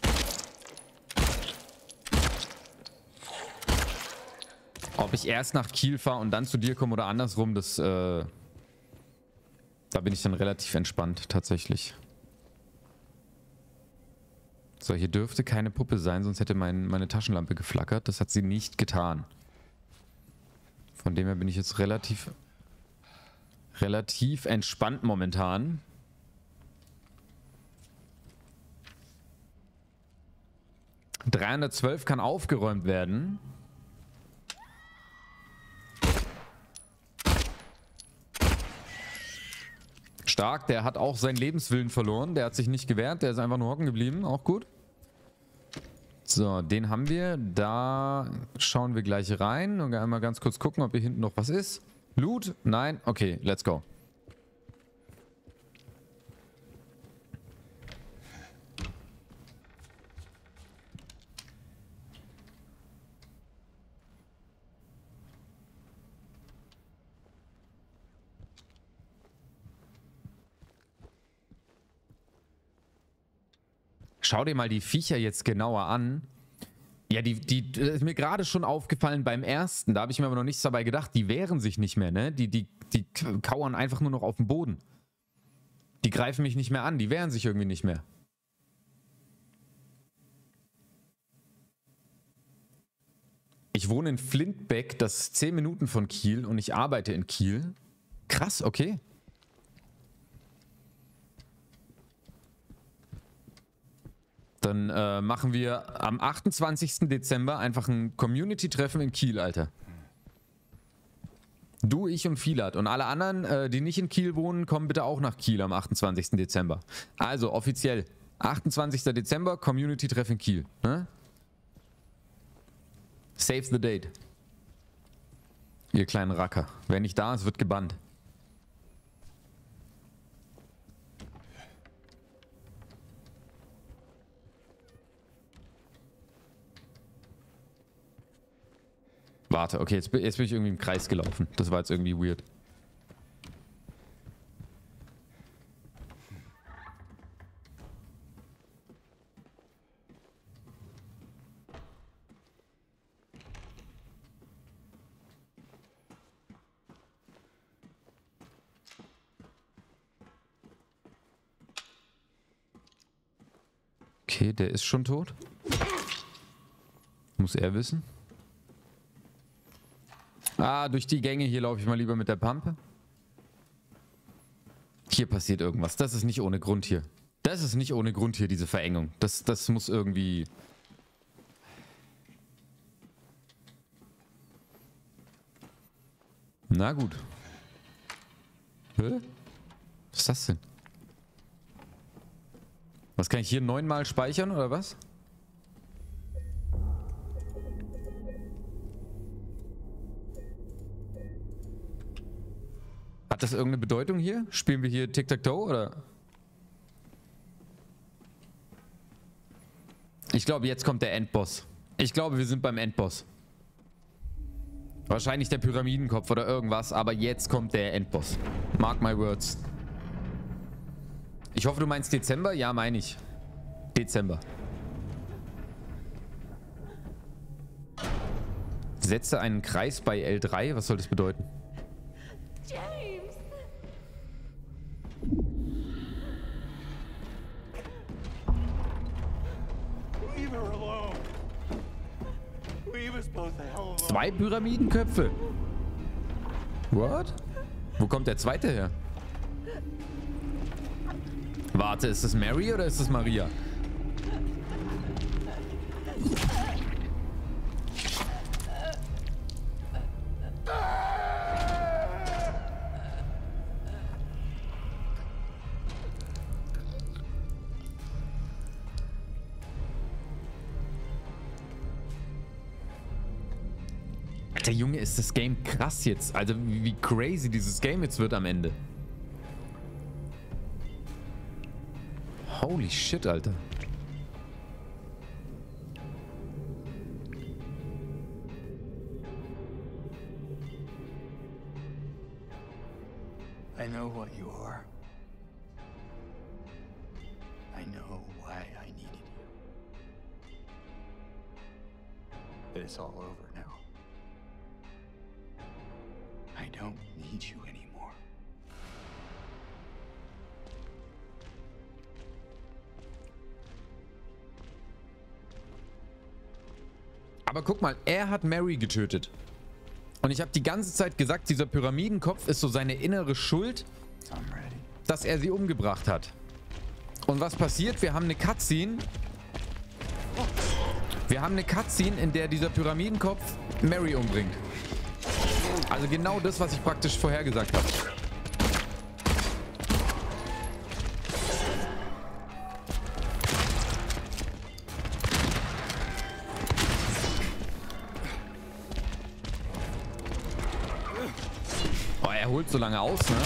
Ob ich erst nach Kiel fahre und dann zu dir komme oder andersrum, das... Äh, da bin ich dann relativ entspannt, tatsächlich. So, hier dürfte keine Puppe sein, sonst hätte mein, meine Taschenlampe geflackert. Das hat sie nicht getan. Von dem her bin ich jetzt relativ, relativ entspannt momentan. dreihundertzwölf kann aufgeräumt werden. Stark, der hat auch seinen Lebenswillen verloren. Der hat sich nicht gewehrt, der ist einfach nur hocken geblieben. Auch gut. So, den haben wir. Da schauen wir gleich rein und einmal ganz kurz gucken, ob hier hinten noch was ist. Loot? Nein? Okay, let's go. Schau dir mal die Viecher jetzt genauer an. Ja, die, die das ist mir gerade schon aufgefallen beim ersten. Da habe ich mir aber noch nichts dabei gedacht. Die wehren sich nicht mehr, ne? Die, die, die kauern einfach nur noch auf dem Boden. Die greifen mich nicht mehr an. Die wehren sich irgendwie nicht mehr. Ich wohne in Flintbeck, das ist zehn Minuten von Kiel und ich arbeite in Kiel. Krass, okay. Dann äh, machen wir am achtundzwanzigsten Dezember einfach ein Community-Treffen in Kiel, Alter. Du, ich und Filat. Und alle anderen, äh, die nicht in Kiel wohnen, kommen bitte auch nach Kiel am achtundzwanzigsten Dezember. Also offiziell, achtundzwanzigsten Dezember, Community-Treff in Kiel. Ne? Save the date. Ihr kleinen Racker. Wer nicht da ist, wird gebannt. Warte, okay, jetzt, jetzt bin ich irgendwie im Kreis gelaufen. Das war jetzt irgendwie weird. Okay, der ist schon tot. Muss er wissen. Ah, durch die Gänge hier laufe ich mal lieber mit der Pampe. Hier passiert irgendwas. Das ist nicht ohne Grund hier. Das ist nicht ohne Grund hier, diese Verengung. Das, das muss irgendwie... Na gut. Hä? Was ist das denn? Was kann ich hier neunmal speichern oder was? Hat das irgendeine Bedeutung hier? Spielen wir hier Tic-Tac-Toe oder? Ich glaube, jetzt kommt der Endboss. Ich glaube, wir sind beim Endboss. Wahrscheinlich der Pyramidenkopf oder irgendwas, aber jetzt kommt der Endboss. Mark my words. Ich hoffe, du meinst Dezember? Ja, meine ich. Dezember. Setze einen Kreis bei L drei. Was soll das bedeuten?
James!
Leave her alone. Leave us both the hell alone.
Zwei Pyramidenköpfe. What? Wo kommt der zweite her? Warte, ist das Mary oder ist das Maria? Alter Junge, ist das Game krass jetzt. Also wie crazy dieses Game jetzt wird am Ende. Holy shit, Alter.
I know what you are. I know why I needed you. But it's all over now. I don't need you anymore.
Aber guck mal, er hat Mary getötet. Und ich habe die ganze Zeit gesagt, dieser Pyramidenkopf ist so seine innere Schuld,
I'm ready.
dass er sie umgebracht hat. Und was passiert? Wir haben eine Cutscene. Wir haben eine Cutscene, in der dieser Pyramidenkopf Mary umbringt. Also genau das, was ich praktisch vorhergesagt habe. Oh, er holt so lange aus, ne?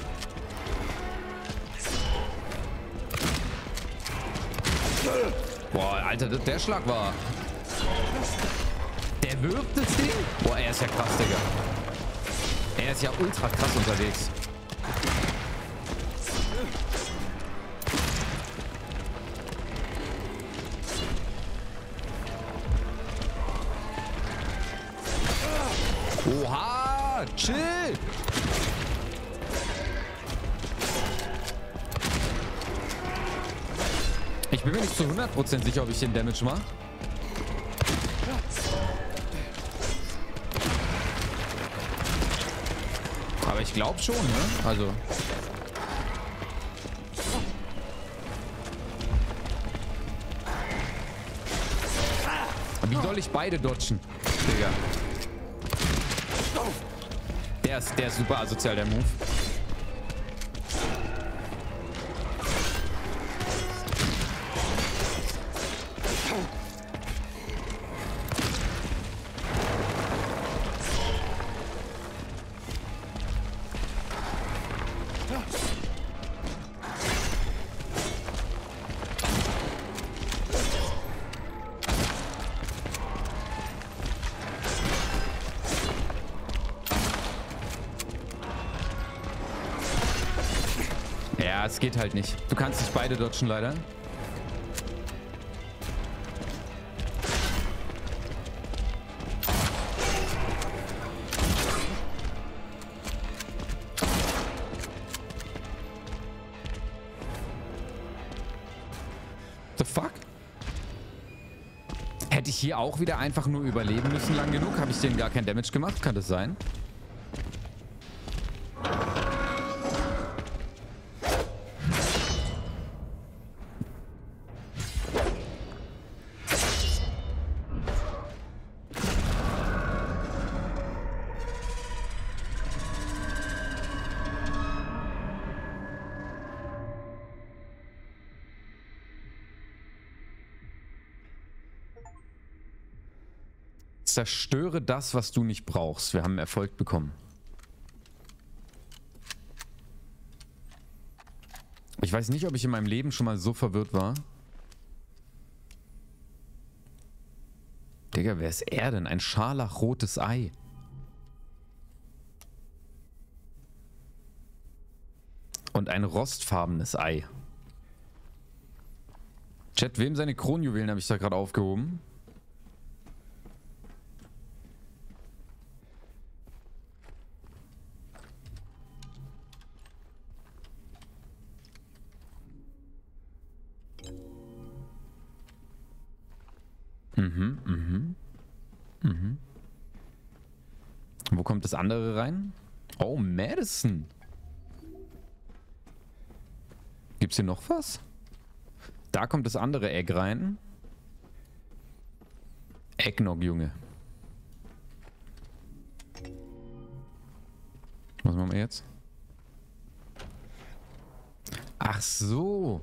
Boah, Alter, der Schlag war... Der wirft das Ding? Boah, er ist ja krass, Digga. Er ist ja ultra krass unterwegs. Oha, chill. Ich bin mir nicht zu hundert Prozent sicher, ob ich den Damage mache. Aber ich glaube schon, ne? Also. Wie soll ich beide dodgen? Digga. Der Der ist, der ist super asozial, der Move. Ja, es geht halt nicht. Du kannst nicht beide dodgen, leider. The fuck? Hätte ich hier auch wieder einfach nur überleben müssen lang genug? Habe ich denen gar kein Damage gemacht? Kann das sein? Zerstöre das, was du nicht brauchst. Wir haben Erfolg bekommen. Ich weiß nicht, ob ich in meinem Leben schon mal so verwirrt war. Digga, wer ist er denn? Ein scharlachrotes Ei. Und ein rostfarbenes Ei. Chat, wem seine Kronjuwelen habe ich da gerade aufgehoben? Mhm, mhm. Mhm. Wo kommt das andere rein? Oh, Madison. Gibt's hier noch was? Da kommt das andere Egg rein. Eggnog, Junge. Was machen wir jetzt? Ach so.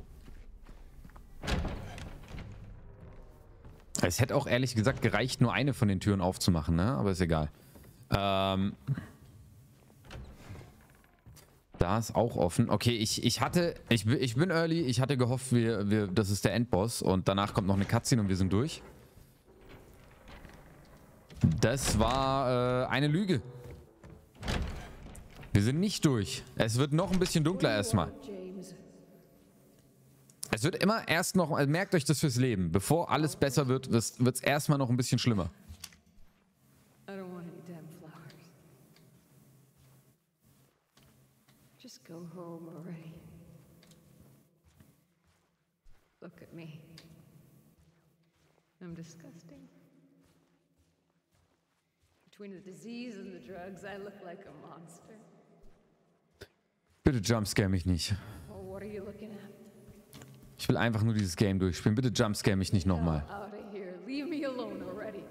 Es hätte auch ehrlich gesagt gereicht, nur eine von den Türen aufzumachen, ne? Aber ist egal. Ähm... Da ist auch offen. Okay, ich, ich hatte, ich, ich bin early, ich hatte gehofft, wir, wir, das ist der Endboss und danach kommt noch eine Cutscene und wir sind durch. Das war äh, eine Lüge. Wir sind nicht durch. Es wird noch ein bisschen dunkler erstmal. Es wird immer erst noch, also merkt euch das fürs Leben. Bevor alles besser wird, wird es erstmal noch ein bisschen schlimmer.
Just go home already. Look at me. I'm disgusting. Between the disease and the drugs, I look like a monster.
Bitte jumpscare mich nicht.
Well, what are you looking at?
Ich will einfach nur dieses Game durchspielen. Bitte jumpscare mich nicht nochmal.
Out of here. Leave me alone already.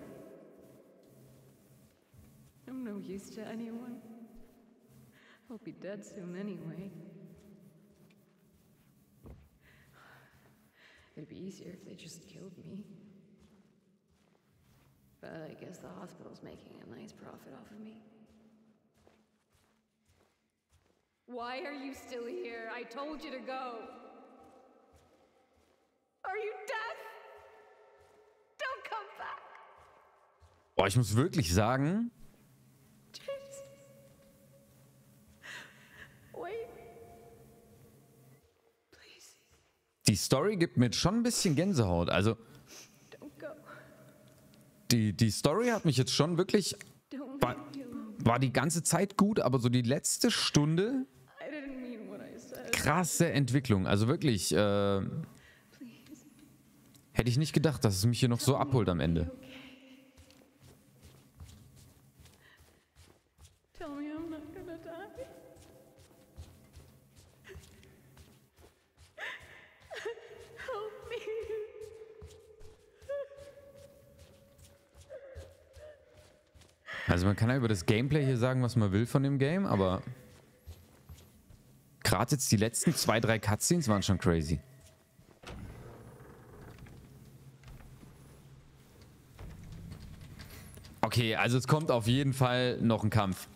I'm no use to anyone. I'll be dead soon anyway. It'd be easier if they just killed me. But I guess the hospital's making a nice profit off of me. Why are you still here? I told you to go. Are you deaf? Don't come back.
Boah, ich muss wirklich sagen...
James. Wait. Please.
Die Story gibt mir schon ein bisschen Gänsehaut. Also...
Don't go.
Die, die Story hat mich jetzt schon wirklich...
Don't
War,
leave me alone.
war die ganze Zeit gut, aber so die letzte Stunde...
I didn't mean what I said.
Krasse Entwicklung. Also wirklich... Äh,
Please.
hätte ich nicht gedacht, dass es mich hier noch so abholt am Ende.
Okay. Tell me I'm not gonna die. Help me.
Also man kann ja über das Gameplay hier sagen, was man will von dem Game, aber gerade jetzt die letzten zwei, drei Cutscenes waren schon crazy. Okay, also es kommt auf jeden Fall noch ein Kampf.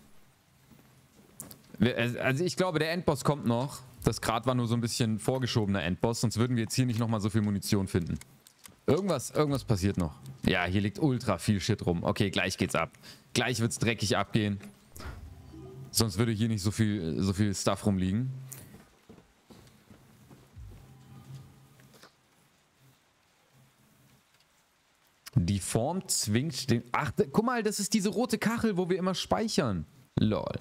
Also ich glaube, der Endboss kommt noch. Das gerade war nur so ein bisschen vorgeschobener Endboss, sonst würden wir jetzt hier nicht nochmal so viel Munition finden. Irgendwas, irgendwas passiert noch. Ja, hier liegt ultra viel Shit rum. Okay, gleich geht's ab. Gleich wird's dreckig abgehen. Sonst würde hier nicht so viel, so viel Stuff rumliegen. Die Form zwingt den... Ach, guck mal, das ist diese rote Kachel, wo wir immer speichern. Lol.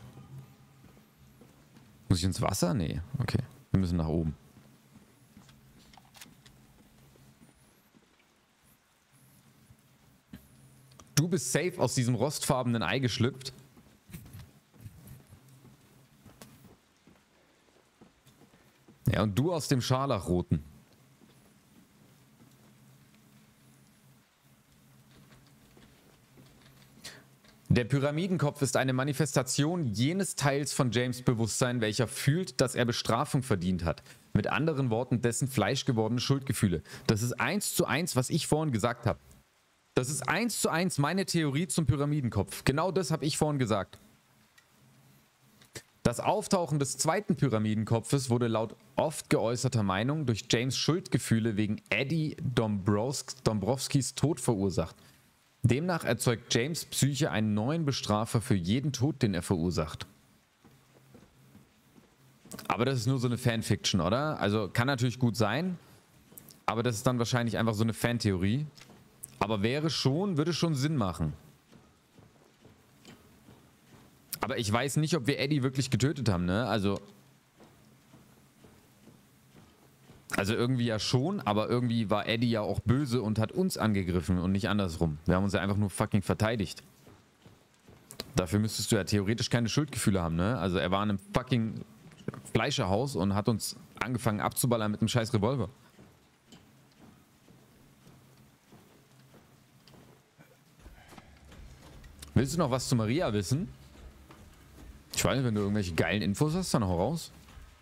Muss ich ins Wasser? Nee. Okay. Wir müssen nach oben. Du bist safe aus diesem rostfarbenen Ei geschlüpft. Ja, und du aus dem Scharlachroten. Der Pyramidenkopf ist eine Manifestation jenes Teils von James' Bewusstsein, welcher fühlt, dass er Bestrafung verdient hat. Mit anderen Worten, dessen fleischgewordene Schuldgefühle. Das ist eins zu eins, was ich vorhin gesagt habe. Das ist eins zu eins meine Theorie zum Pyramidenkopf. Genau das habe ich vorhin gesagt. Das Auftauchen des zweiten Pyramidenkopfes wurde laut oft geäußerter Meinung durch James' Schuldgefühle wegen Eddie Dombrowskis Tod verursacht. Demnach erzeugt James' Psyche einen neuen Bestrafer für jeden Tod, den er verursacht. Aber das ist nur so eine Fanfiction, oder? Also kann natürlich gut sein, aber das ist dann wahrscheinlich einfach so eine Fantheorie. Aber wäre schon, würde schon Sinn machen. Aber ich weiß nicht, ob wir Eddie wirklich getötet haben, ne? Also... Also irgendwie ja schon, aber irgendwie war Eddie ja auch böse und hat uns angegriffen und nicht andersrum. Wir haben uns ja einfach nur fucking verteidigt. Dafür müsstest du ja theoretisch keine Schuldgefühle haben, ne? Also er war in einem fucking Fleischerhaus und hat uns angefangen abzuballern mit einem scheiß Revolver. Willst du noch was zu Maria wissen? Ich weiß nicht, wenn du irgendwelche geilen Infos hast, dann hau raus.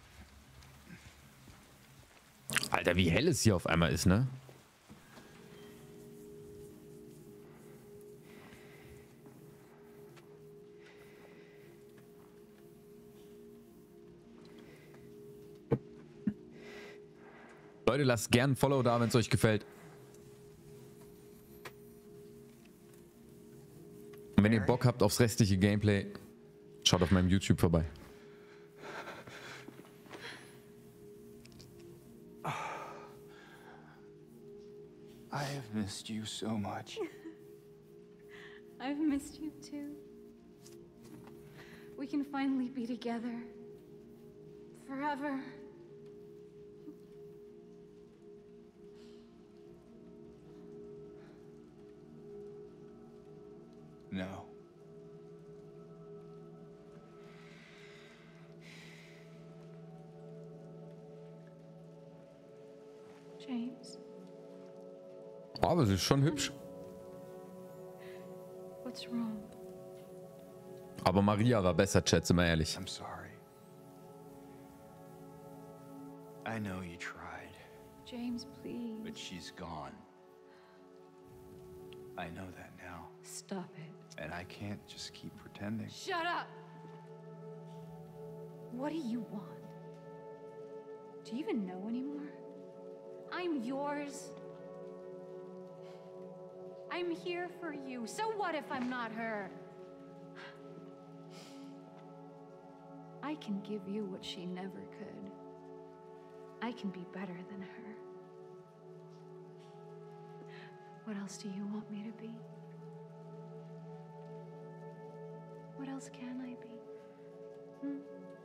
Alter, wie hell es hier auf einmal ist, ne? Leute, lasst gern ein Follow da, wenn es euch gefällt. Und wenn ihr Bock habt aufs restliche Gameplay, schaut auf meinem YouTube vorbei.
I have missed you so much.
I've missed you too. We can finally be together. Forever.
No.
James,
Oh, aber sie ist schon hübsch.
what's wrong?
Aber Maria war besser, Chat, sind wir ehrlich.
I'm sorry. I know you tried,
James, please.
but she's gone. I know that now,
Stop it.
and I can't just keep pretending.
Shut up! What do you want? Do you even know anymore? I'm yours. I'm here for you. So what if I'm not her? I can give you what she never could. I can be better than her. What else do you want me to be? What else can I be? Hmm?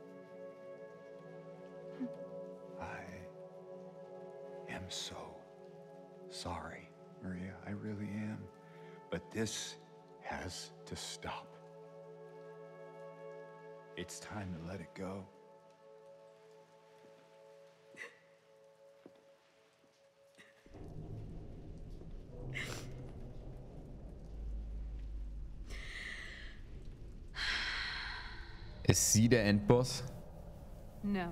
I am so sorry, Maria. I really am. But this has to stop. It's time to let it go.
Ist sie der Endboss?
No.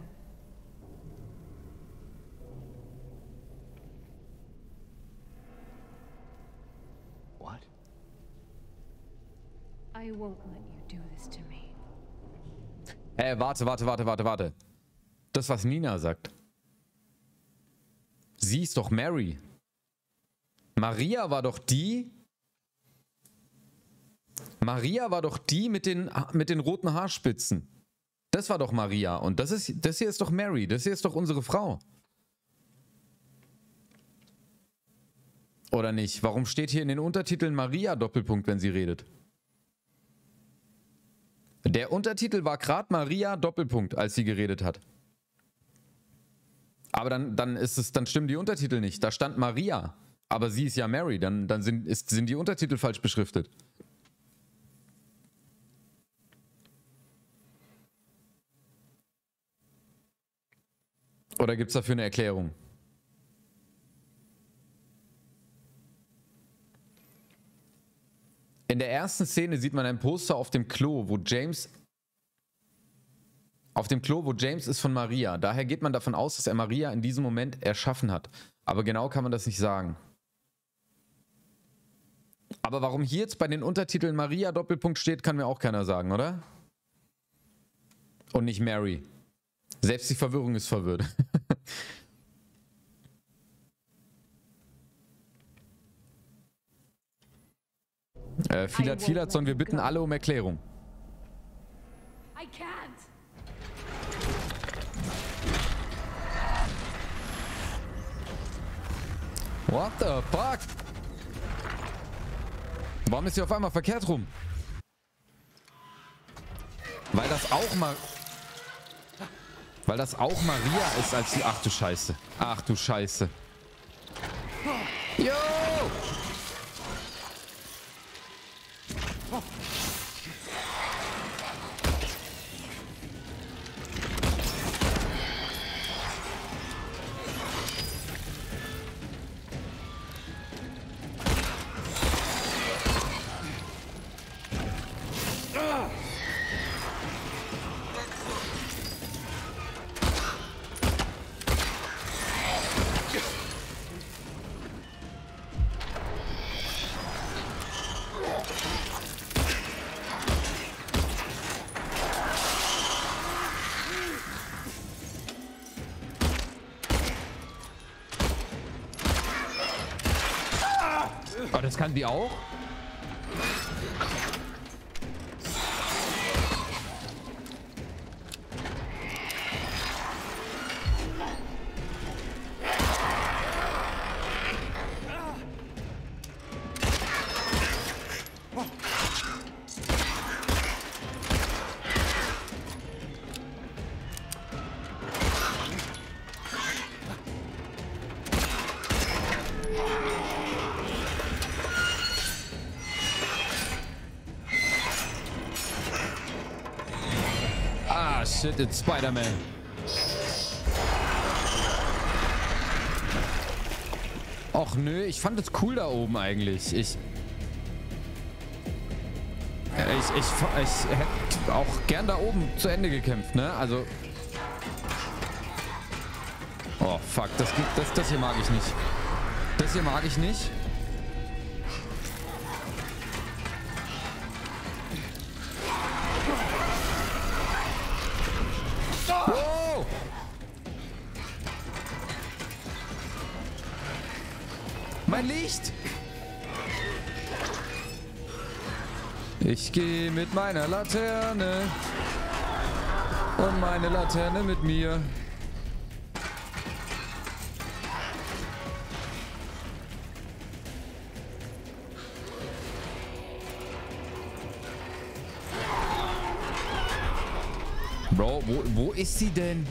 What?
I won't let you do this to me.
Äh, warte, warte, warte, warte, warte. Das, was Nina sagt. Sie ist doch Mary. Maria war doch die... Maria war doch die mit den, mit den roten Haarspitzen. Das war doch Maria. Und das ist, das hier ist doch Mary. Das hier ist doch unsere Frau. Oder nicht? Warum steht hier in den Untertiteln Maria Doppelpunkt, wenn sie redet? Der Untertitel war gerade Maria Doppelpunkt, als sie geredet hat. Aber dann, dann ist es, dann stimmen die Untertitel nicht. Da stand Maria. Aber sie ist ja Mary. Dann, dann sind, ist, sind die Untertitel falsch beschriftet. Oder gibt es dafür eine Erklärung? In der ersten Szene sieht man ein Poster auf dem Klo, wo James... Auf dem Klo, wo James ist von Maria. Daher geht man davon aus, dass er Maria in diesem Moment erschaffen hat. Aber genau kann man das nicht sagen. Aber warum hier jetzt bei den Untertiteln Maria Doppelpunkt steht, kann mir auch keiner sagen, oder? Und nicht Mary. Selbst die Verwirrung ist verwirrt. äh, Filat Filatson, wir bitten alle um Erklärung.
I can't.
What the fuck? Warum ist sie auf einmal verkehrt rum? Weil das auch mal... Weil das auch Maria ist als die... Ach du Scheiße. Ach du Scheiße. Yo! Oh, das kann die auch? Shit, it's Spider-Man. Och nö, ich fand es cool da oben eigentlich. Ich... Ich, ich, ich hätte auch gern da oben zu Ende gekämpft, ne? Also... Oh, fuck. Das, das, das hier mag ich nicht. Das hier mag ich nicht. Wow! Mein Licht! Ich gehe mit meiner Laterne und meine Laterne mit mir. Bro, wo, wo ist sie denn?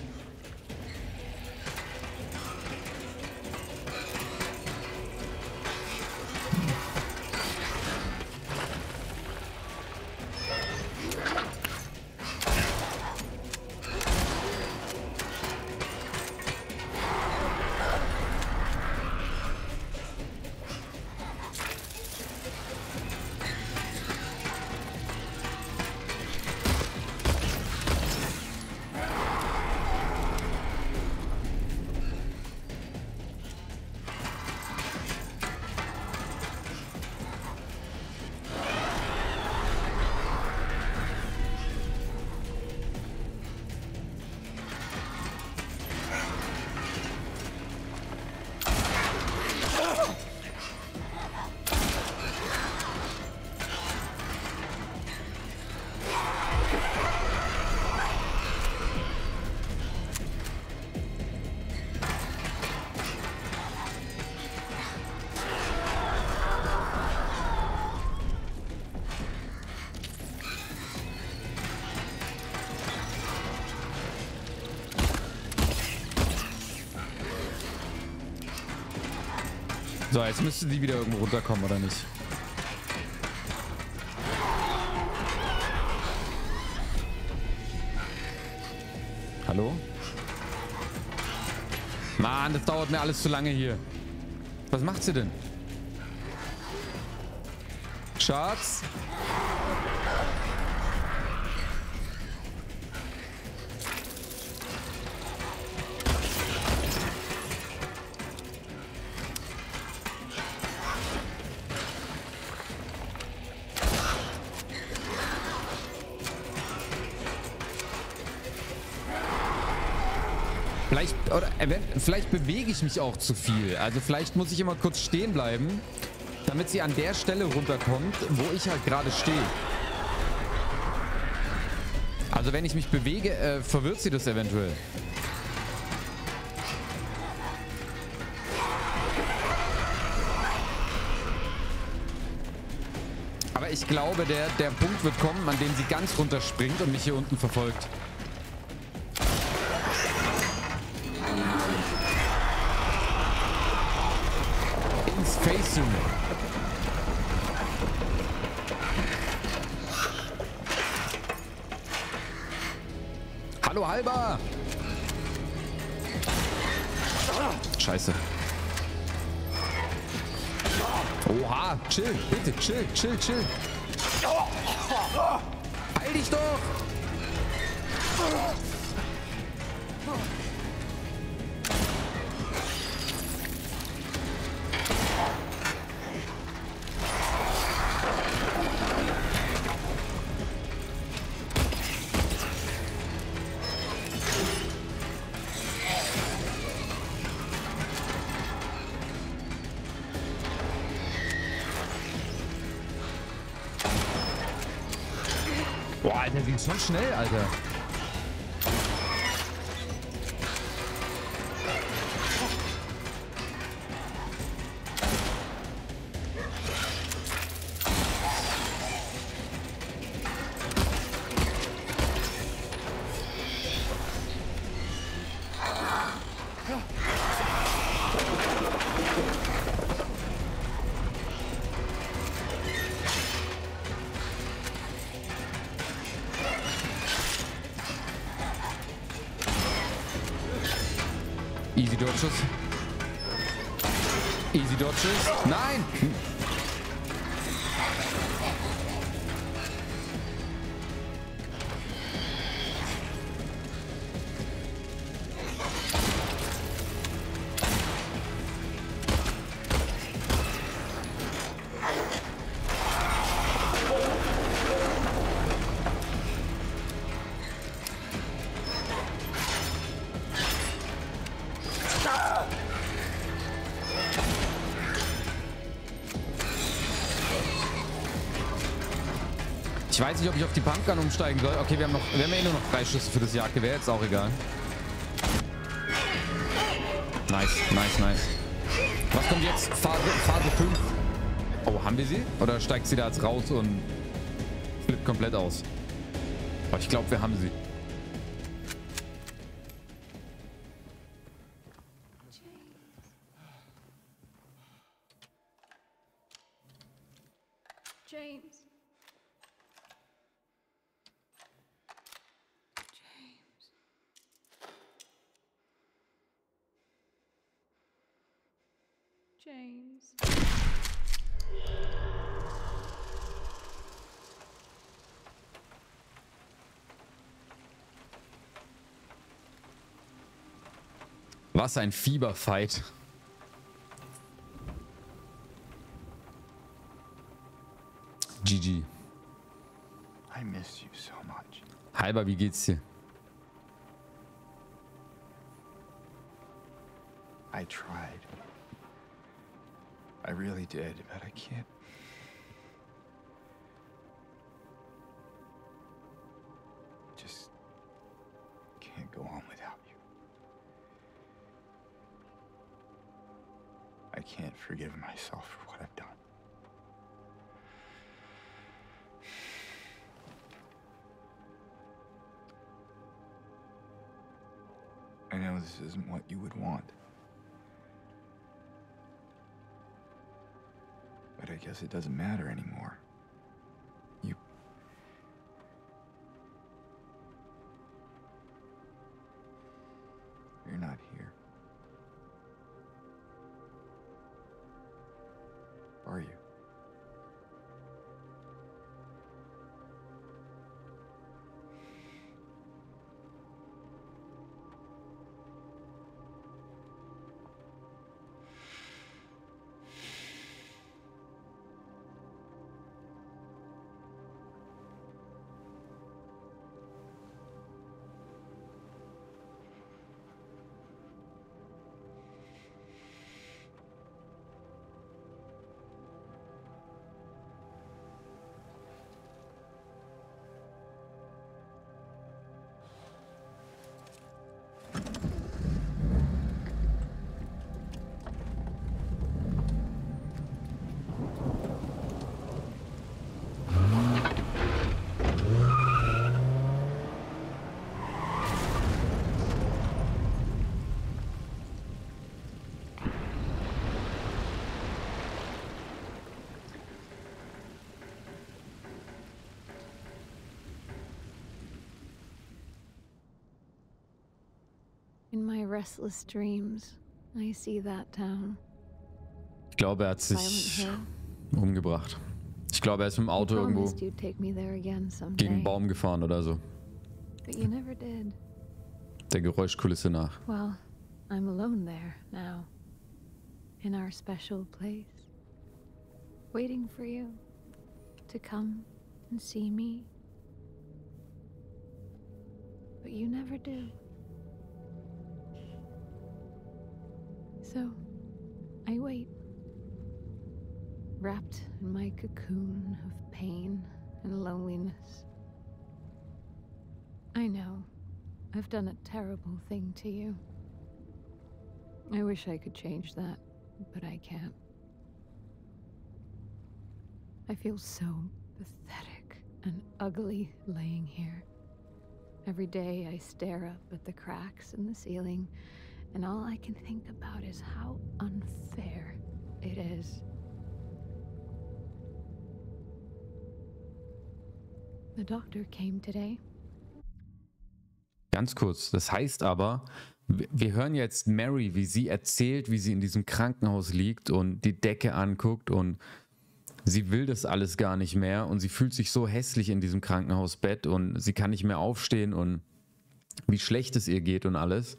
So, jetzt müsste die wieder irgendwo runterkommen, oder nicht? Hallo? Mann, das dauert mir alles zu lange hier. Was macht sie denn? Schatz? Vielleicht, oder, vielleicht bewege ich mich auch zu viel. Also vielleicht muss ich immer kurz stehen bleiben, damit sie an der Stelle runterkommt, wo ich halt gerade stehe. Also wenn ich mich bewege, äh, verwirrt sie das eventuell. Aber ich glaube, der, der Punkt wird kommen, an dem sie ganz runterspringt und mich hier unten verfolgt. Ins Facing. Hallo, Halber! Scheiße. Oha, chill, bitte, chill, chill, chill. Heil dich doch! Boah, Alter, die ist schon schnell, Alter. Easy Dodges. Easy Dodges. Nein! Ich weiß nicht, ob ich auf die Pumpgun umsteigen soll. Okay, wir haben, noch, wir haben ja eh nur noch drei Schüsse für das Jagdgewehr. Ist auch egal. Nice, nice, nice. Was kommt jetzt? Phase, Phase fünf. Oh, haben wir sie? Oder steigt sie da jetzt raus und flippt komplett aus? Aber ich glaube, wir haben sie.
James. James.
Was ein Fieberfight. G G.
I miss you so much.
Halber, wie geht's dir?
I tried. I really did, but I can't. Just can't go on without you. I can't forgive myself for what I've done. I know this isn't what you would want. But I guess it doesn't matter anymore. You... You're not here. Are you?
In my restless dreams, I see that town.
Ich glaube, er hat
Silent
sich
Hill.
umgebracht. Ich glaube, er ist mit dem Auto
You
irgendwo
promised you'd take me there again someday,
gegen einen Baum gefahren oder so.
but you never did.
Der Geräuschkulisse nach.
Well, I'm alone there now, in our special place, waiting for you to come and see me. But you never do. So, I wait, wrapped in my cocoon of pain and loneliness. I know I've done a terrible thing to you. I wish I could change that, but I can't. I feel so pathetic and ugly laying here. Every day I stare up at the cracks in the ceiling, and all I can think about is how unfair it is. The doctor came today.
Ganz kurz, das heißt aber, wir wir hören jetzt Mary, wie sie erzählt, wie sie in diesem Krankenhaus liegt und die Decke anguckt und sie will das alles gar nicht mehr und sie fühlt sich so hässlich in diesem Krankenhausbett und sie kann nicht mehr aufstehen und wie schlecht es ihr geht und alles.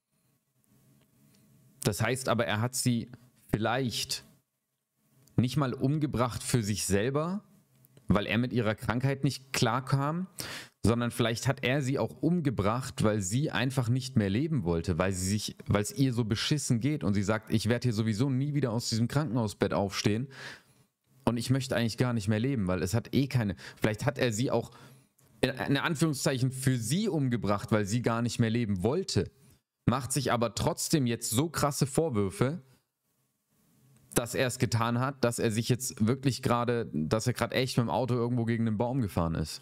Das heißt aber, er hat sie vielleicht nicht mal umgebracht für sich selber, weil er mit ihrer Krankheit nicht klarkam, sondern vielleicht hat er sie auch umgebracht, weil sie einfach nicht mehr leben wollte, weil sie sich, weil es ihr so beschissen geht und sie sagt, ich werde hier sowieso nie wieder aus diesem Krankenhausbett aufstehen und ich möchte eigentlich gar nicht mehr leben, weil es hat eh keine, vielleicht hat er sie auch in Anführungszeichen für sie umgebracht, weil sie gar nicht mehr leben wollte, macht sich aber trotzdem jetzt so krasse Vorwürfe, dass er es getan hat, dass er sich jetzt wirklich gerade, dass er gerade echt mit dem Auto irgendwo gegen einen Baum gefahren ist.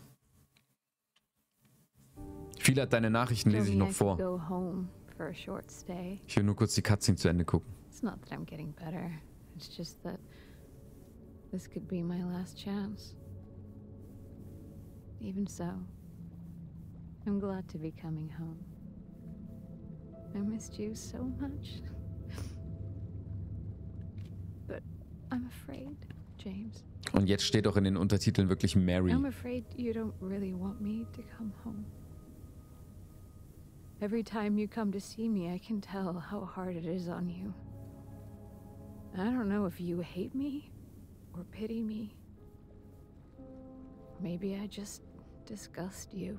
Viel hat deine Nachrichten, lese ich noch vor.
Go home for a short stay.
Ich will nur kurz die Cutscene zu Ende gucken.
It's not that I'm getting better. It's just that this could be my last chance. Even so, I'm glad to be coming home. I missed you so much. But I'm afraid, James.
Und jetzt steht auch in den Untertiteln wirklich Mary.
I'm afraid you don't really want me to come home. Every time you come to see me, I can tell how hard it is on you. I don't know if you hate me or pity me. Maybe I just disgust you.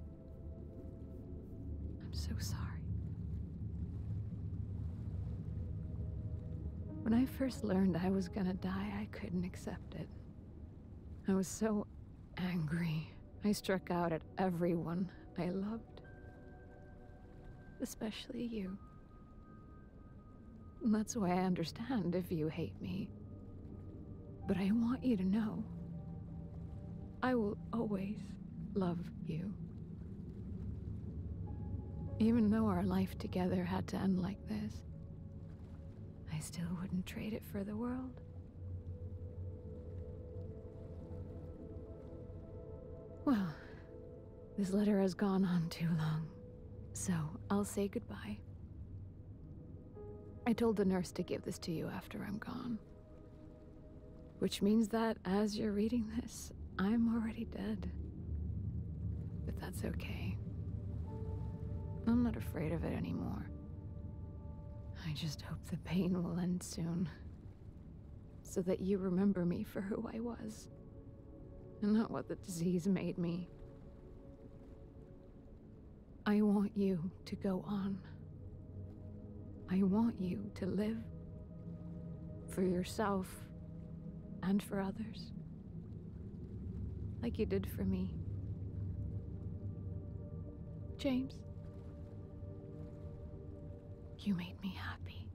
I'm so sorry. When I first learned I was gonna die, I couldn't accept it. I was so angry. I struck out at everyone I loved. Especially you. And that's why I understand if you hate me. But I want you to know, I will always love you. Even though our life together had to end like this, I still wouldn't trade it for the world. Well, this letter has gone on too long, so I'll say goodbye. I told the nurse to give this to you after I'm gone. Which means that as you're reading this, I'm already dead. But that's okay. I'm not afraid of it anymore. I just hope the pain will end soon. So that you remember me for who I was. And not what the disease made me. I want you to go on. I want you to live. For yourself. And for others. Like you did for me. James. You made me happy.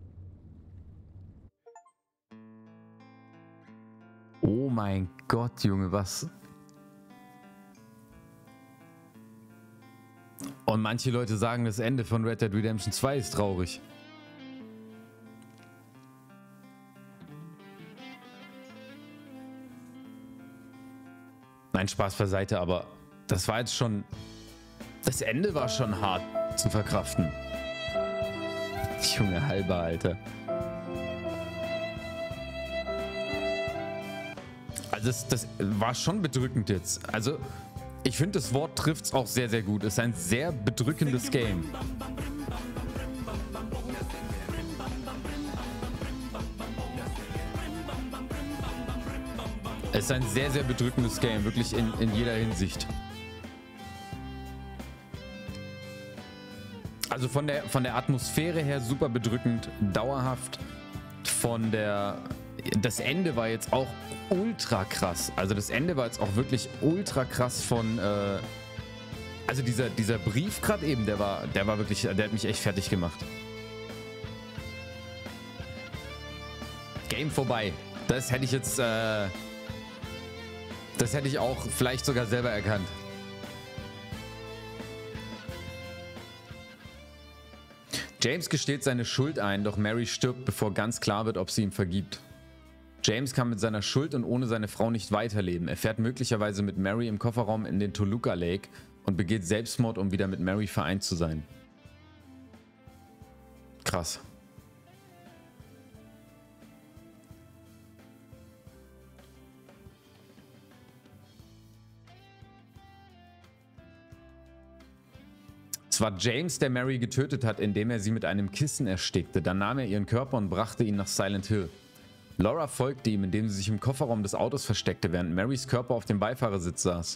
Oh mein Gott, Junge, was? Und manche Leute sagen, das Ende von Red Dead Redemption zwei ist traurig. Nein, Spaß beiseite, aber das war jetzt schon... Das Ende war schon hart zu verkraften. Junge Halber, Alter. Also das, das war schon bedrückend jetzt. Also ich finde, das Wort trifft es auch sehr, sehr gut. Es ist ein sehr bedrückendes Game. Es ist ein sehr, sehr bedrückendes Game, wirklich in, in jeder Hinsicht. Also von der, von der Atmosphäre her super bedrückend, dauerhaft. Von der... Das Ende war jetzt auch ultra krass. Also das Ende war jetzt auch wirklich ultra krass von... Äh, also dieser, dieser Brief gerade eben, der war, der war wirklich... Der hat mich echt fertig gemacht. Game vorbei. Das hätte ich jetzt... Äh, das hätte ich auch vielleicht sogar selber erkannt. James gesteht seine Schuld ein, doch Mary stirbt, bevor ganz klar wird, ob sie ihm vergibt. James kann mit seiner Schuld und ohne seine Frau nicht weiterleben. Er fährt möglicherweise mit Mary im Kofferraum in den Toluca Lake und begeht Selbstmord, um wieder mit Mary vereint zu sein. Krass. Es war James, der Mary getötet hat, indem er sie mit einem Kissen erstickte. Dann nahm er ihren Körper und brachte ihn nach Silent Hill. Laura folgte ihm, indem sie sich im Kofferraum des Autos versteckte, während Marys Körper auf dem Beifahrersitz saß.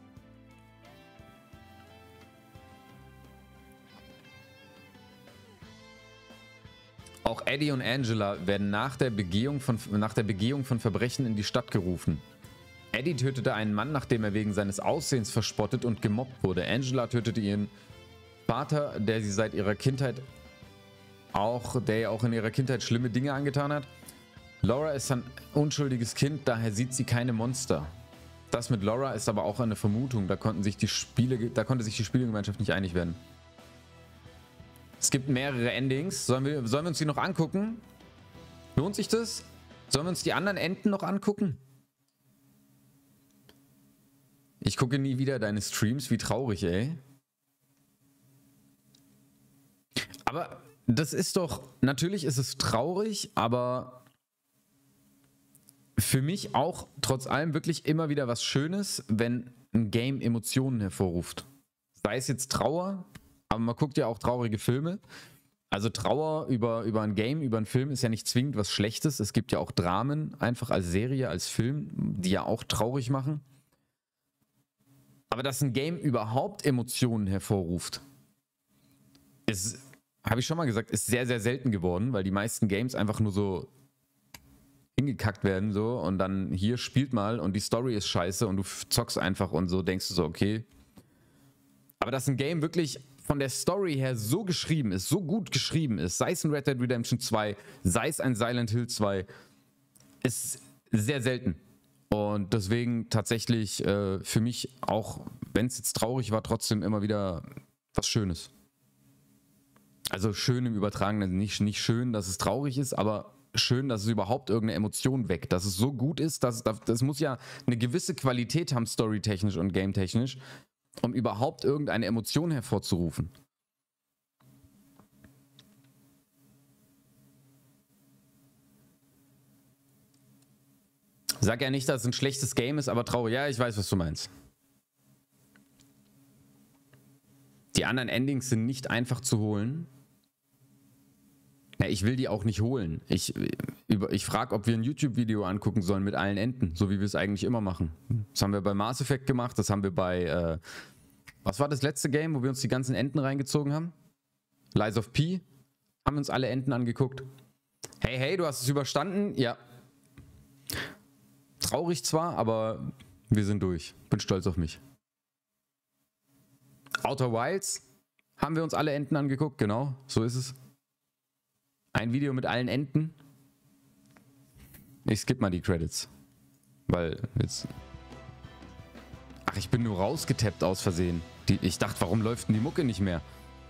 Auch Eddie und Angela werden nach der Begehung von, nach der Begehung von Verbrechen in die Stadt gerufen. Eddie tötete einen Mann, nachdem er wegen seines Aussehens verspottet und gemobbt wurde. Angela tötete ihren Vater, der sie seit ihrer Kindheit auch, der ihr auch in ihrer Kindheit schlimme Dinge angetan hat. Laura ist ein unschuldiges Kind, daher sieht sie keine Monster. Das mit Laura ist aber auch eine Vermutung, da konnten sich die Spiele, da konnte sich die Spielegemeinschaft nicht einig werden. Es gibt mehrere Endings. Sollen wir, sollen wir uns die noch angucken? Lohnt sich das? Sollen wir uns die anderen Enden noch angucken? Ich gucke nie wieder deine Streams, wie traurig, ey. Aber das ist doch, natürlich ist es traurig, aber für mich auch trotz allem wirklich immer wieder was Schönes, wenn ein Game Emotionen hervorruft. Sei es jetzt Trauer, aber man guckt ja auch traurige Filme. Also Trauer über, über ein Game, über einen Film ist ja nicht zwingend was Schlechtes. Es gibt ja auch Dramen, einfach als Serie, als Film, die ja auch traurig machen. Aber dass ein Game überhaupt Emotionen hervorruft, ist, habe ich schon mal gesagt, ist sehr, sehr selten geworden, weil die meisten Games einfach nur so hingekackt werden so und dann hier spielt mal und die Story ist scheiße und du zockst einfach und so denkst du so, okay. Aber dass ein Game wirklich von der Story her so geschrieben ist, so gut geschrieben ist, sei es ein Red Dead Redemption zwei, sei es ein Silent Hill zwei, ist sehr selten. Und deswegen tatsächlich äh, für mich auch, wenn es jetzt traurig war, trotzdem immer wieder was Schönes. Also schön im Übertragenen, nicht, nicht schön, dass es traurig ist, aber schön, dass es überhaupt irgendeine Emotion weckt. Dass es so gut ist, dass es, das muss ja eine gewisse Qualität haben, storytechnisch und gametechnisch, um überhaupt irgendeine Emotion hervorzurufen. Sag ja nicht, dass es ein schlechtes Game ist, aber traurig. Ja, ich weiß, was du meinst. Die anderen Endings sind nicht einfach zu holen. Ja, ich will die auch nicht holen. Ich, ich frage, ob wir ein YouTube-Video angucken sollen mit allen Enden, so wie wir es eigentlich immer machen. Das haben wir bei Mass Effect gemacht, das haben wir bei, äh, was war das letzte Game, wo wir uns die ganzen Enden reingezogen haben? Lies of P. Haben wir uns alle Enden angeguckt. Hey, hey, du hast es überstanden? Ja. Traurig zwar, aber wir sind durch. Bin stolz auf mich. Outer Wilds haben wir uns alle Enden angeguckt, genau, so ist es. Ein Video mit allen Enden. Ich skippe mal die Credits. Weil jetzt... Ach, ich bin nur rausgetappt aus Versehen. Die, ich dachte, warum läuft denn die Mucke nicht mehr?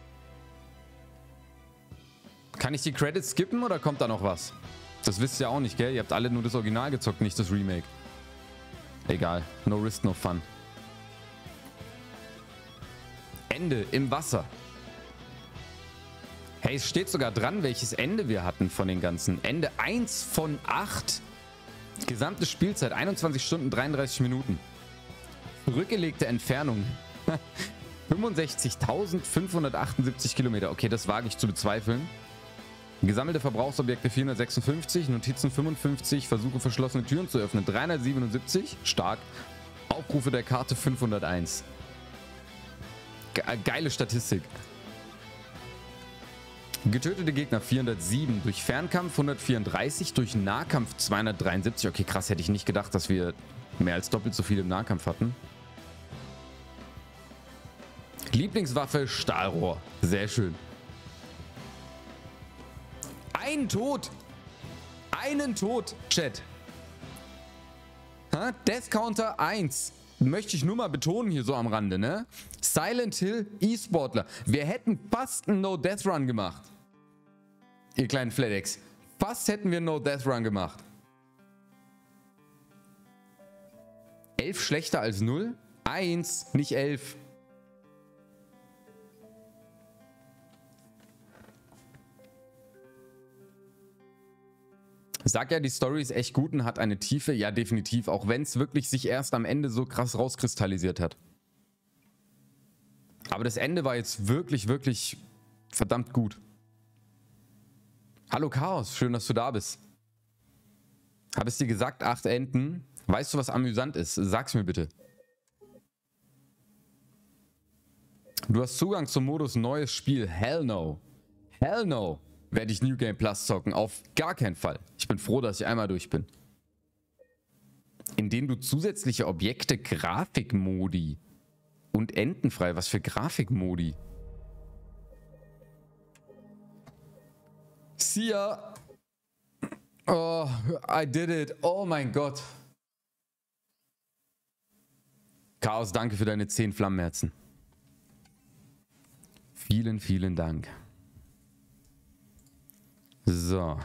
Kann ich die Credits skippen oder kommt da noch was? Das wisst ihr auch nicht, gell? Ihr habt alle nur das Original gezockt, nicht das Remake. Egal. No risk, no fun. Ende im Wasser. Hey, es steht sogar dran, welches Ende wir hatten von den ganzen. Ende eins von acht. Gesamte Spielzeit einundzwanzig Stunden dreiunddreißig Minuten. Rückgelegte Entfernung fünfundsechzigtausendfünfhundertachtundsiebzig Kilometer. Okay, das wage ich zu bezweifeln. Gesammelte Verbrauchsobjekte vierhundertsechsundfünfzig, Notizen fünfundfünfzig, Versuche verschlossene Türen zu öffnen dreihundertsiebenundsiebzig. Stark. Aufrufe der Karte fünfhunderteins. Ge geile Statistik. Getötete Gegner vierhundertsieben, durch Fernkampf hundertvierunddreißig, durch Nahkampf zweihundertdreiundsiebzig. Okay, krass, hätte ich nicht gedacht, dass wir mehr als doppelt so viel im Nahkampf hatten. Lieblingswaffe, Stahlrohr. Sehr schön. Ein Tod. Einen Tod, Chat. Ha? Death Counter eins. Möchte ich nur mal betonen hier so am Rande, ne? Silent Hill E-Sportler. Wir hätten fast einen No-Death-Run gemacht. Ihr kleinen FlatEx. Fast hätten wir einen No-Death-Run gemacht. Elf schlechter als null? Eins, nicht elf. Sag ja, die Story ist echt gut und hat eine Tiefe. Ja, definitiv. Auch wenn es wirklich sich erst am Ende so krass rauskristallisiert hat. Aber das Ende war jetzt wirklich, wirklich verdammt gut. Hallo Chaos, schön, dass du da bist. Hab es dir gesagt, acht Enden. Weißt du, was amüsant ist? Sag's mir bitte. Du hast Zugang zum Modus neues Spiel. Hell no. Hell no. Werde ich New Game Plus zocken? Auf gar keinen Fall. Ich bin froh, dass ich einmal durch bin. Indem du zusätzliche Objekte, Grafikmodi und endenfrei. Was für Grafikmodi? Sia. Oh, I did it. Oh mein Gott. Chaos, danke für deine zehn Flammenherzen. Vielen, vielen Dank. So.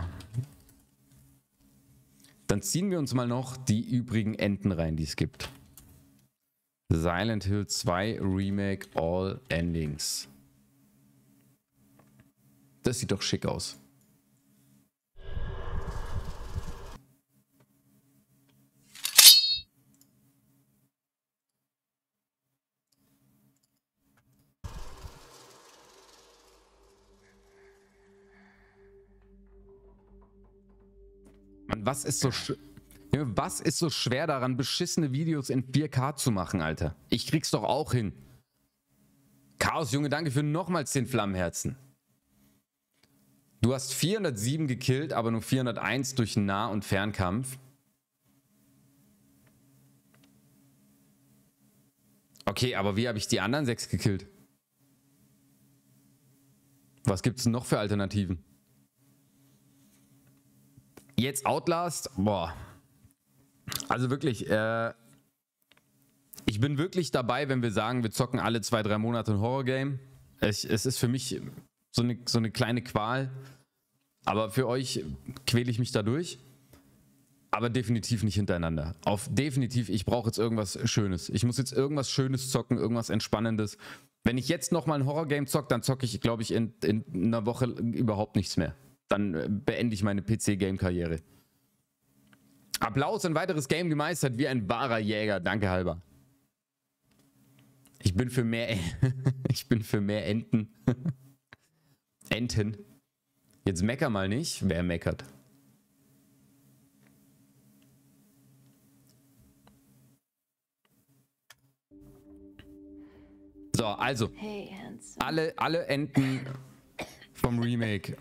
Dann ziehen wir uns mal noch die übrigen Enden rein, die es gibt. Silent Hill zwei Remake All Endings. Das sieht doch schick aus. Mann, was ist so sch was ist so schwer daran, beschissene Videos in vier K zu machen, Alter? Ich krieg's doch auch hin. Chaos, Junge, danke für nochmal zehn Flammenherzen. Du hast vierhundertsieben gekillt, aber nur vierhunderteins durch Nah- und Fernkampf. Okay, aber wie habe ich die anderen sechs gekillt? Was gibt's denn noch für Alternativen? Jetzt Outlast, boah. Also wirklich, äh, ich bin wirklich dabei, wenn wir sagen, wir zocken alle zwei, drei Monate ein Horrorgame. Es, es ist für mich so eine, so eine kleine Qual. Aber für euch quäle ich mich da durch. Aber definitiv nicht hintereinander. Auf definitiv, ich brauche jetzt irgendwas Schönes. Ich muss jetzt irgendwas Schönes zocken, irgendwas Entspannendes. Wenn ich jetzt nochmal ein Horrorgame zocke, dann zocke ich, glaube ich, in, in einer Woche überhaupt nichts mehr. Dann beende ich meine P C-Game-Karriere. Applaus, ein weiteres Game gemeistert wie ein wahrer Jäger. Danke, Halber. Ich bin für mehr, ich bin für mehr Enten. Enten. Jetzt mecker mal nicht. Wer meckert? So, also.
Hey, handsome.
Alle, alle Enten vom Remake.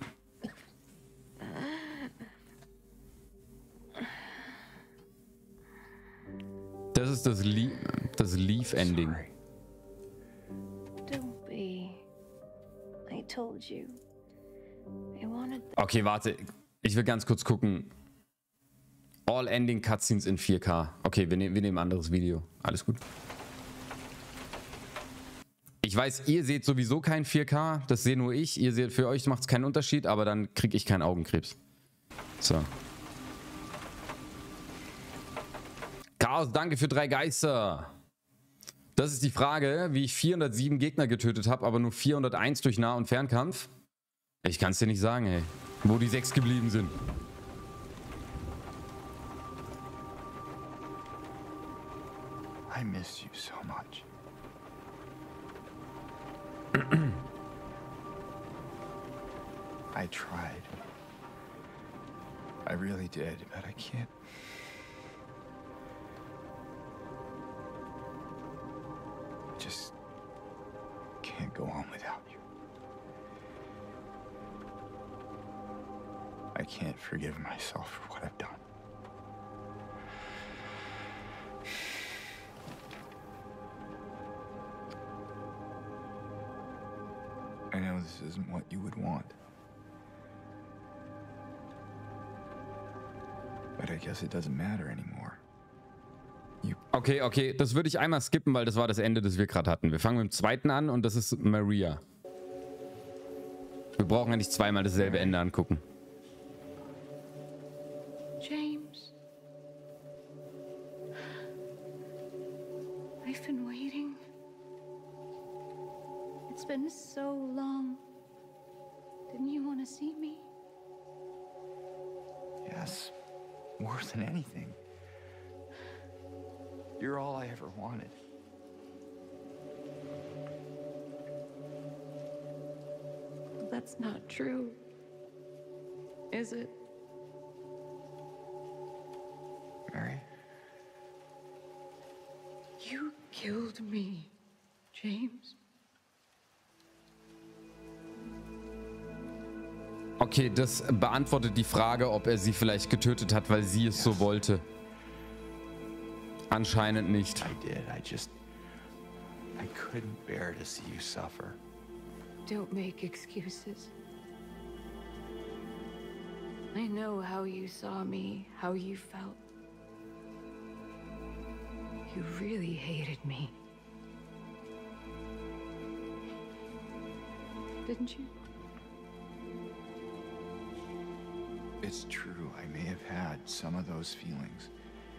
Das ist das, Lie das Leaf-Ending.
Don't be. I told you. I wanted.
Okay, warte. Ich will ganz kurz gucken. All Ending Cutscenes in vier K. Okay, wir, ne wir nehmen ein anderes Video. Alles gut. Ich weiß, ihr seht sowieso kein vier K. Das sehe nur ich. Ihr seht, für euch macht es keinen Unterschied, aber dann kriege ich keinen Augenkrebs. So. Chaos, danke für drei Geister. Das ist die Frage, wie ich vierhundertsieben Gegner getötet habe, aber nur vierhunderteins durch Nah- und Fernkampf. Ich kann es dir nicht sagen, ey. Wo die sechs geblieben sind.
I miss you so much. I tried. I really did, but I can't. Just can't go on without you. I can't forgive myself for what I've done. I know this isn't what you would want. But I guess it doesn't matter anymore. You...
Okay, okay, das würde ich einmal skippen, weil das war das Ende, das wir gerade hatten. Wir fangen mit dem zweiten an und das ist Maria. Wir brauchen ja nicht zweimal dasselbe Ende angucken.
James. I've been waiting. It's been so long. Didn't you want to see me?
Yes, more than anything. You're all I ever wanted.
That's not true. Is it?
Mary?
You killed me, James.
Okay, das beantwortet die Frage, ob er sie vielleicht getötet hat, weil sie es so wollte. Anscheinend nicht.
I did. I just... I couldn't bear to see you suffer.
Don't make excuses. I know how you saw me, how you felt. You really hated me. Didn't you?
It's true. I may have had some of those feelings.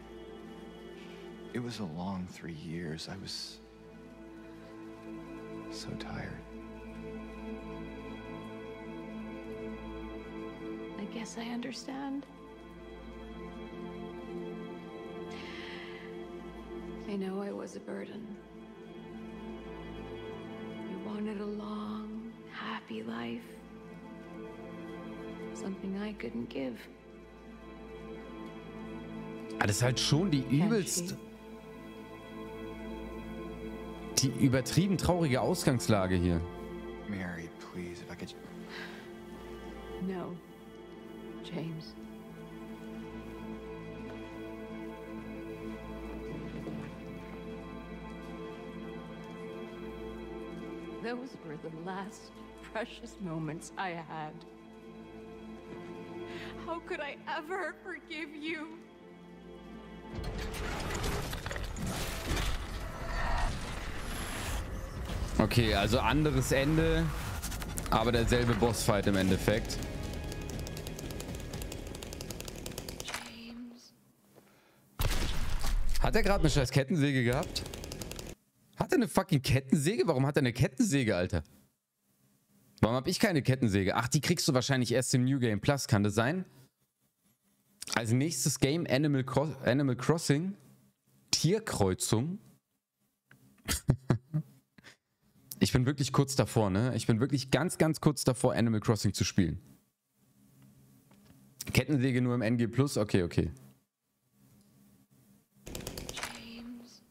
It was a long three years. I was so tired.
I guess I understand. I know I was a burden. You wanted a long, happy life. Something I couldn't give.
Ah, das ist halt schon die übelst... Die übertrieben traurige Ausgangslage hier.
Mary, please, if I could...
No, James. Those were the last precious moments I had. How could I ever forgive you?
Okay, also anderes Ende, aber derselbe Bossfight im Endeffekt. Hat er gerade eine scheiß Kettensäge gehabt? Hat er eine fucking Kettensäge? Warum hat er eine Kettensäge, Alter? Warum habe ich keine Kettensäge? Ach, die kriegst du wahrscheinlich erst im New Game Plus. Kann das sein? Also nächstes Game Animal, Cro Animal Crossing. Tierkreuzung. Ich bin wirklich kurz davor, ne? Ich bin wirklich ganz, ganz kurz davor, Animal Crossing zu spielen. Kettensäge nur im N G Plus? Okay, okay.
James.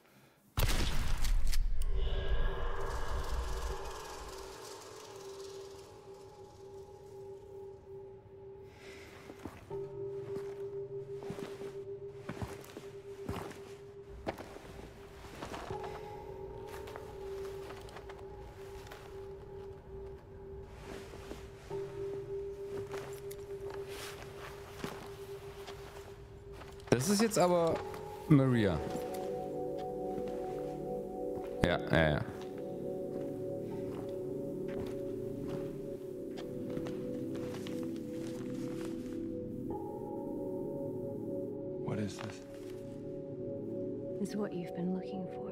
Das ist jetzt aber Maria. Ja, ja, ja.
What is this?
Is what you've been looking for.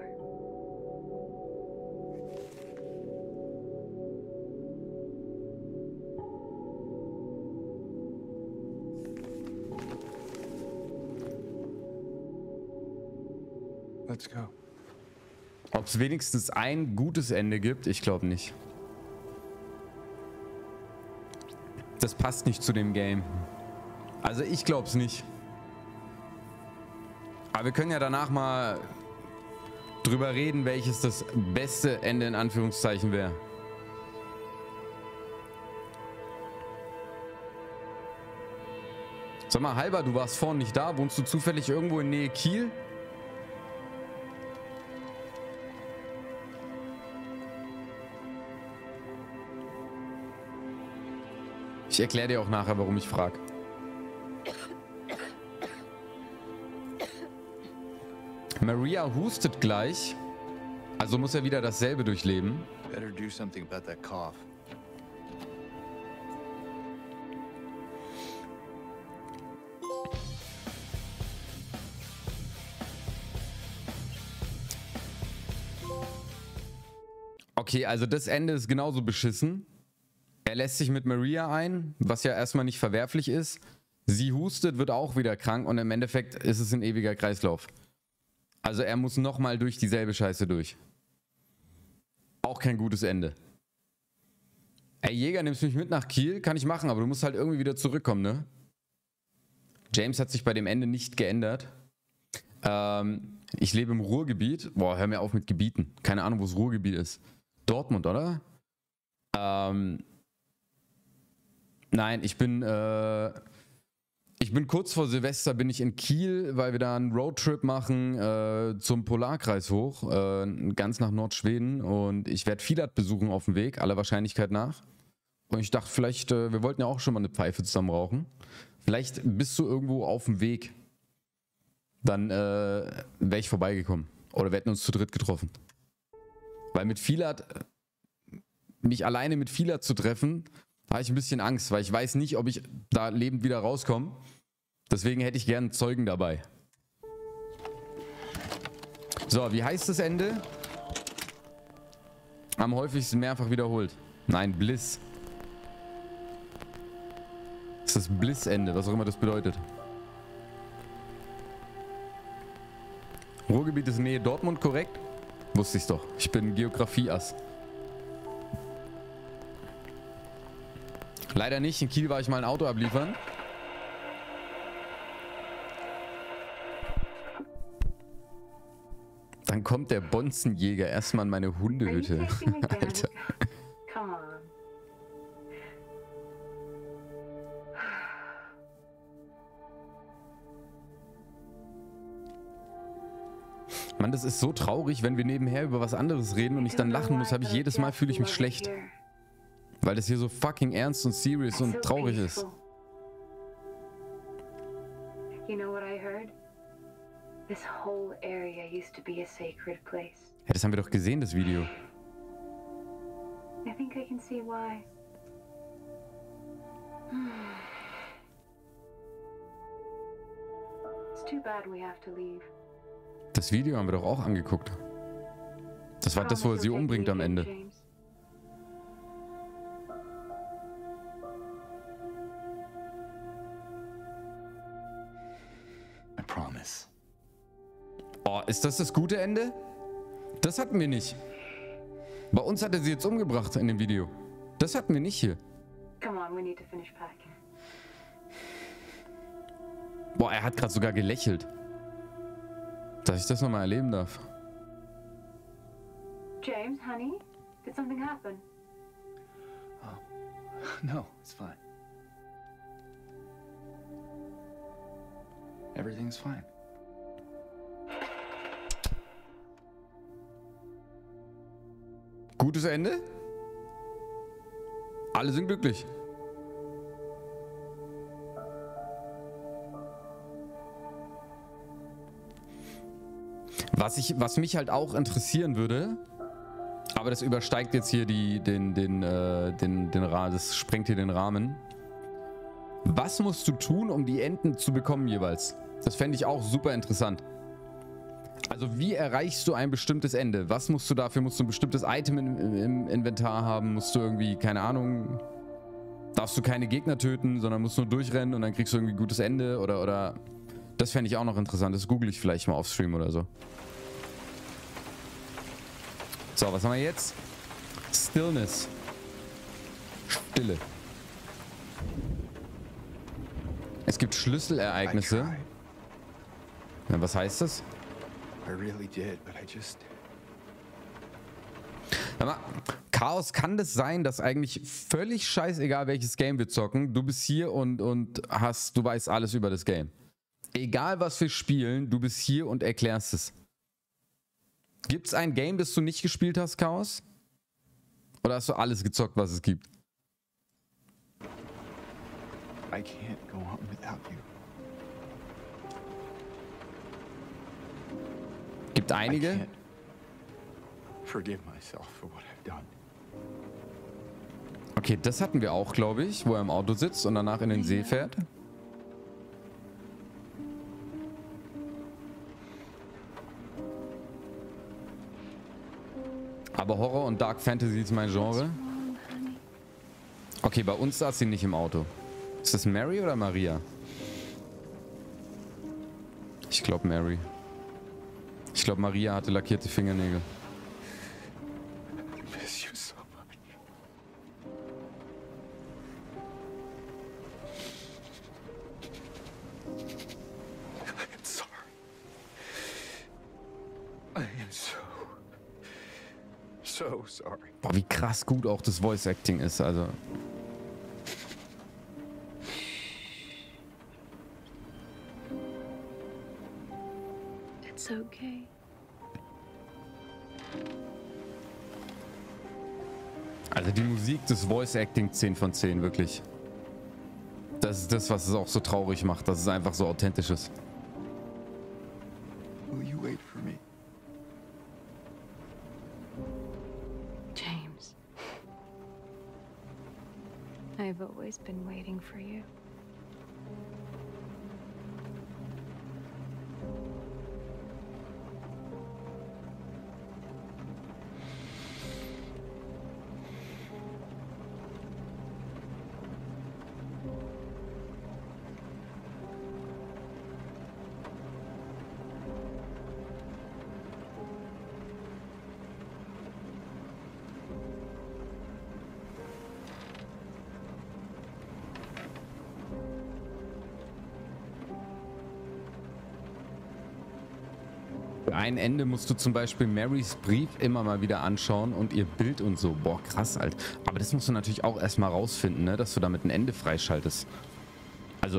Let's go.
Ob es wenigstens ein gutes Ende gibt, ich glaube nicht. Das passt nicht zu dem Game. Also ich glaube es nicht. Aber wir können ja danach mal drüber reden, welches das beste Ende in Anführungszeichen wäre. Sag mal, Halber, du warst vorhin nicht da. Wohnst du zufällig irgendwo in Nähe Kiel? Ich erkläre dir auch nachher, warum ich frage. Maria hustet gleich. Also muss er wieder dasselbe durchleben.
Better do something about that cough.
Okay, also das Ende ist genauso beschissen. Er lässt sich mit Maria ein, was ja erstmal nicht verwerflich ist. Sie hustet, wird auch wieder krank und im Endeffekt ist es ein ewiger Kreislauf. Also er muss nochmal durch dieselbe Scheiße durch. Auch kein gutes Ende. Ey Jäger, nimmst mich mit nach Kiel? Kann ich machen, aber du musst halt irgendwie wieder zurückkommen, ne? James hat sich bei dem Ende nicht geändert. Ähm, ich lebe im Ruhrgebiet. Boah, hör mir auf mit Gebieten. Keine Ahnung, wo das Ruhrgebiet ist. Dortmund, oder? Ähm... Nein, ich bin, äh, ich bin kurz vor Silvester bin ich in Kiel, weil wir da einen Roadtrip machen äh, zum Polarkreis hoch, äh, ganz nach Nordschweden und ich werde Filat besuchen auf dem Weg, aller Wahrscheinlichkeit nach. Und ich dachte vielleicht, äh, wir wollten ja auch schon mal eine Pfeife zusammen rauchen. Vielleicht bist du irgendwo auf dem Weg. Dann äh, wäre ich vorbeigekommen. Oder wir hätten uns zu dritt getroffen. Weil mit Filat, mich alleine mit Filat zu treffen, habe ich ein bisschen Angst, weil ich weiß nicht, ob ich da lebend wieder rauskomme. Deswegen hätte ich gerne einen Zeugen dabei. So, wie heißt das Ende? Am häufigsten mehrfach wiederholt. Nein, Bliss. Das ist das Bliss-Ende, was auch immer das bedeutet. Ruhrgebiet ist Nähe Dortmund, korrekt? Wusste ich's doch. Ich bin Geografie-Ass. Leider nicht. In Kiel war ich mal ein Auto abliefern. Dann kommt der Bonzenjäger erstmal in meine Hundehütte. Alter.
Come on.
Mann, das ist so traurig, wenn wir nebenher über was anderes reden und ich dann lachen muss, habe ich jedes Mal, fühle ich mich schlecht. Weil das hier so fucking ernst und serious und traurig ist.
You know what I heard? This whole area used to be a sacred place.
Ja, das haben wir doch gesehen, das Video.
I think I can see why. It's too bad we have to leave.
Das Video haben wir doch auch angeguckt. Das war das, wo er sie umbringt am Ende.
I promise.
Oh, ist das das gute Ende? Das hatten wir nicht. Bei uns hat er sie jetzt umgebracht in dem Video. Das hatten wir nicht hier.
Come on, we need to finish packing.
Boah, er hat gerade sogar gelächelt. Dass ich das nochmal erleben darf.
James, honey, did something happen?
No, it's fine. Everything's fine.
Gutes Ende? Alle sind glücklich. Was, ich, was mich halt auch interessieren würde, aber das übersteigt jetzt hier die, den, den, äh, den, den Rahmen, das sprengt hier den Rahmen. Was musst du tun, um die Enten zu bekommen jeweils? Das fände ich auch super interessant. Also wie erreichst du ein bestimmtes Ende? Was musst du dafür? Musst du ein bestimmtes Item im, im Inventar haben? Musst du irgendwie, keine Ahnung, darfst du keine Gegner töten, sondern musst nur durchrennen und dann kriegst du irgendwie ein gutes Ende? Oder, oder das fände ich auch noch interessant. Das google ich vielleicht mal auf Stream oder so. So, was haben wir jetzt? Stillness. Stille. Es gibt Schlüsselereignisse. Ja, was heißt das?
I really did, but I just...
Aber Chaos, kann das sein, dass eigentlich völlig scheißegal, welches Game wir zocken, du bist hier und, und hast, du weißt alles über das Game. Egal was wir spielen, du bist hier und erklärst es. Gibt es ein Game, das du nicht gespielt hast, Chaos? Oder hast du alles gezockt, was es gibt?
I can't go on without you.
Gibt einige?
I can't forgive myself for what I've done.
Okay, das hatten wir auch, glaube ich, wo er im Auto sitzt und danach in den See fährt. Aber Horror und Dark Fantasy ist mein Genre. Okay, bei uns saß sie nicht im Auto. Ist das Mary oder Maria? Ich glaube Mary. Ich glaube Maria hatte lackierte Fingernägel.
I miss you so much. I'm sorry. I am so, so sorry.
Boah, wie krass gut auch das Voice Acting ist, also.
It's okay.
Also die Musik des Voice Acting zehn von zehn, wirklich. Das ist das, was es auch so traurig macht, dass es einfach so authentisch ist.
Will you wait for me?
James. I've always been waiting for you.
Für ein Ende musst du zum Beispiel Marys Brief immer mal wieder anschauen und ihr Bild und so. Boah, krass, Alter. Aber das musst du natürlich auch erstmal rausfinden, ne? Dass du damit ein Ende freischaltest. Also,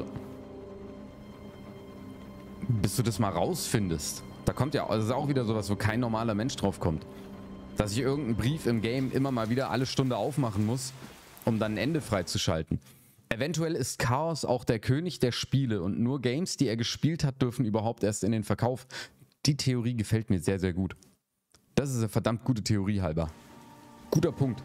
bis du das mal rausfindest. Da kommt ja, also das ist auch wieder sowas, wo kein normaler Mensch drauf kommt. Dass ich irgendeinen Brief im Game immer mal wieder alle Stunde aufmachen muss, um dann ein Ende freizuschalten. Eventuell ist Chaos auch der König der Spiele und nur Games, die er gespielt hat, dürfen überhaupt erst in den Verkauf. Die Theorie gefällt mir sehr, sehr gut. Das ist eine verdammt gute Theorie, halber. Guter Punkt.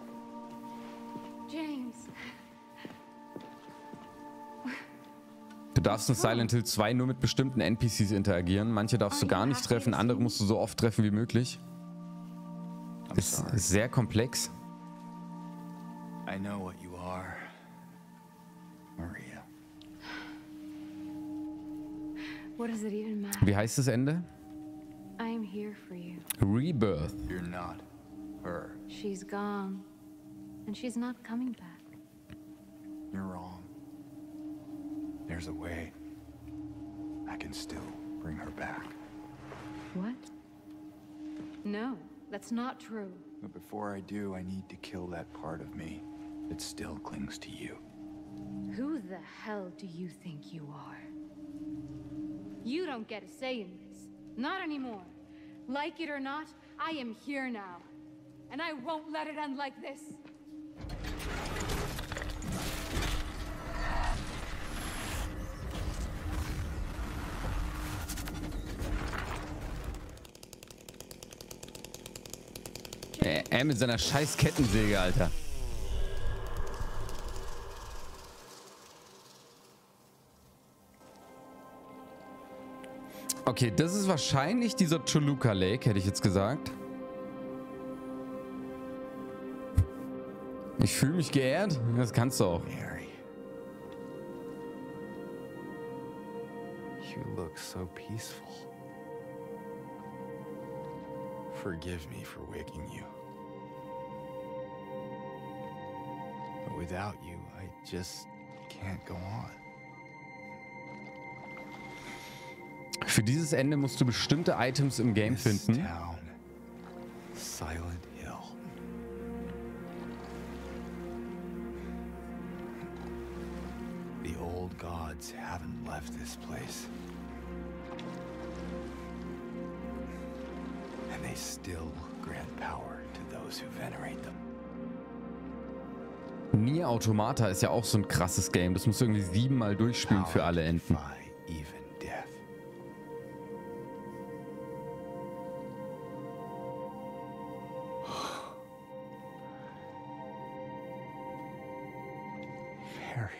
James.
Du darfst in Silent Hill zwei nur mit bestimmten N P Cs interagieren. Manche darfst du gar nicht treffen, andere musst du so oft treffen wie möglich. Ist sehr komplex.
I know what you are, Maria.
What does it even matter?
Wie heißt das Ende?
I am here for you.
Rebirth.
You're not her.
She's gone. And she's not coming back.
You're wrong. There's a way. I can still bring her back.
What? No, that's not true.
But before I do, I need to kill that part of me that still clings to you.
Who the hell do you think you are? You don't get a say in this. Not anymore. Like it or not, I am here now. And I won't let it end like this.
Er, er mit seiner scheiß Kettensäge, Alter. Okay, das ist wahrscheinlich dieser Choluka Lake, hätte ich jetzt gesagt. Ich fühle mich geehrt. Das kannst du auch.
Mary. You look so peaceful. Forgive me for waking you. But without you, I just can't go on.
Für dieses Ende musst du bestimmte Items im Game
This
finden.
town, Silent Hill. The old gods haven't left this place. And they still grant power to those who venerate them.
Nier Automata ist ja auch so ein krasses Game. Das musst du irgendwie siebenmal durchspielen für alle Enden.
Defy even death. Mary.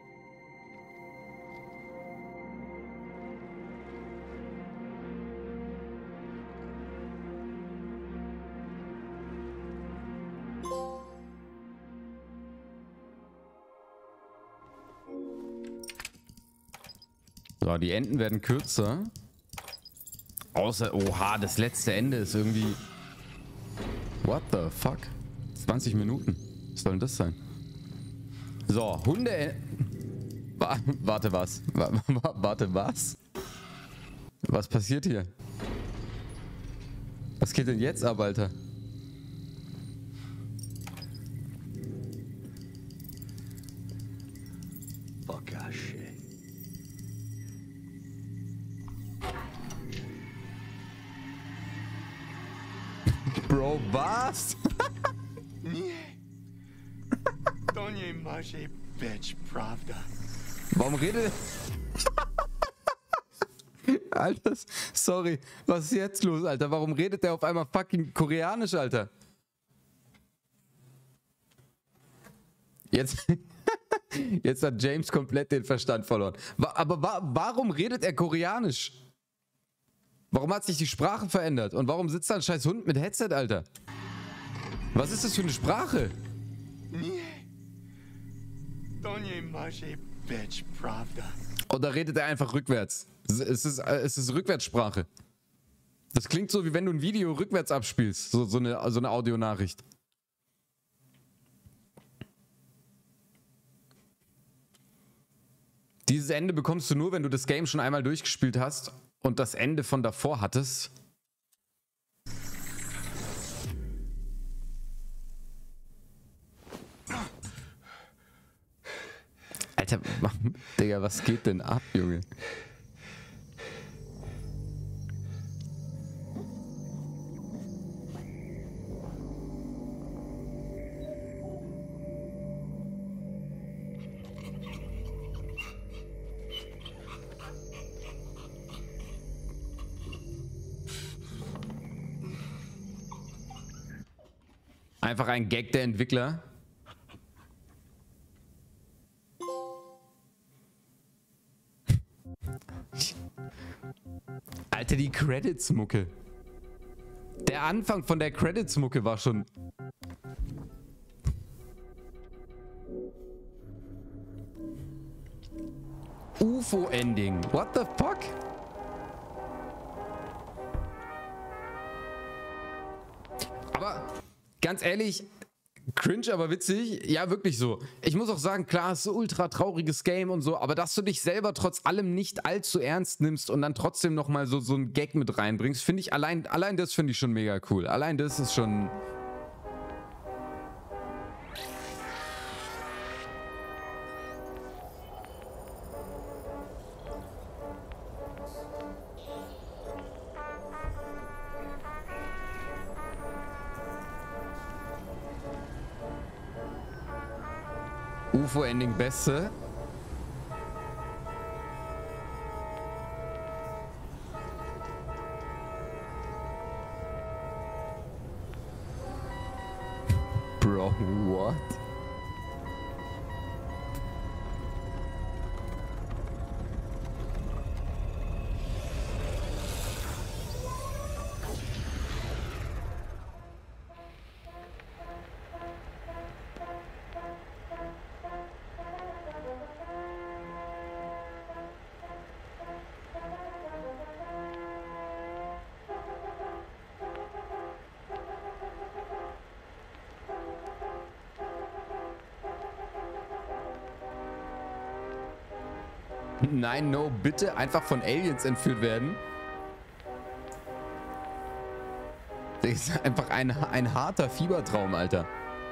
So, die Enden werden kürzer. Außer, oha, das letzte Ende ist irgendwie... What the fuck? zwanzig Minuten. Was soll denn das sein? So, Hunde... Wa warte, was? Wa wa warte, was? Was passiert hier? Was geht denn jetzt ab, Alter?
Fuck that shit.
Bro, was?
To nie może być prawda.
Warum redet... Alter, sorry. Was ist jetzt los, Alter? Warum redet der auf einmal fucking Koreanisch, Alter? Jetzt... Jetzt hat James komplett den Verstand verloren. Wa aber wa warum redet er Koreanisch? Warum hat sich die Sprache verändert? Und warum sitzt da ein scheiß Hund mit Headset, Alter? Was ist das für eine Sprache?
To nie może być prawda.
Oder redet er einfach rückwärts? Es ist, es ist Rückwärtssprache. Das klingt so, wie wenn du ein Video rückwärts abspielst. So, so eine, so eine Audionachricht. Dieses Ende bekommst du nur, wenn du das Game schon einmal durchgespielt hast und das Ende von davor hattest. Alter, Digga, was geht denn ab, Junge? Einfach ein Gag der Entwickler. Alter, die Credits-Mucke. Der Anfang von der Credits-Mucke war schon... U F O-Ending. What the fuck? Aber ganz ehrlich, cringe, aber witzig. Ja, wirklich so. Ich muss auch sagen, klar, es ist ein ultra trauriges Game und so, aber dass du dich selber trotz allem nicht allzu ernst nimmst und dann trotzdem nochmal so, so einen Gag mit reinbringst, finde ich, allein, allein das finde ich schon mega cool. Allein das ist schon... U F O-Ending Beste. Bro, what? Nein, no, bitte einfach von Aliens entführt werden. Das ist einfach ein, ein harter Fiebertraum, Alter.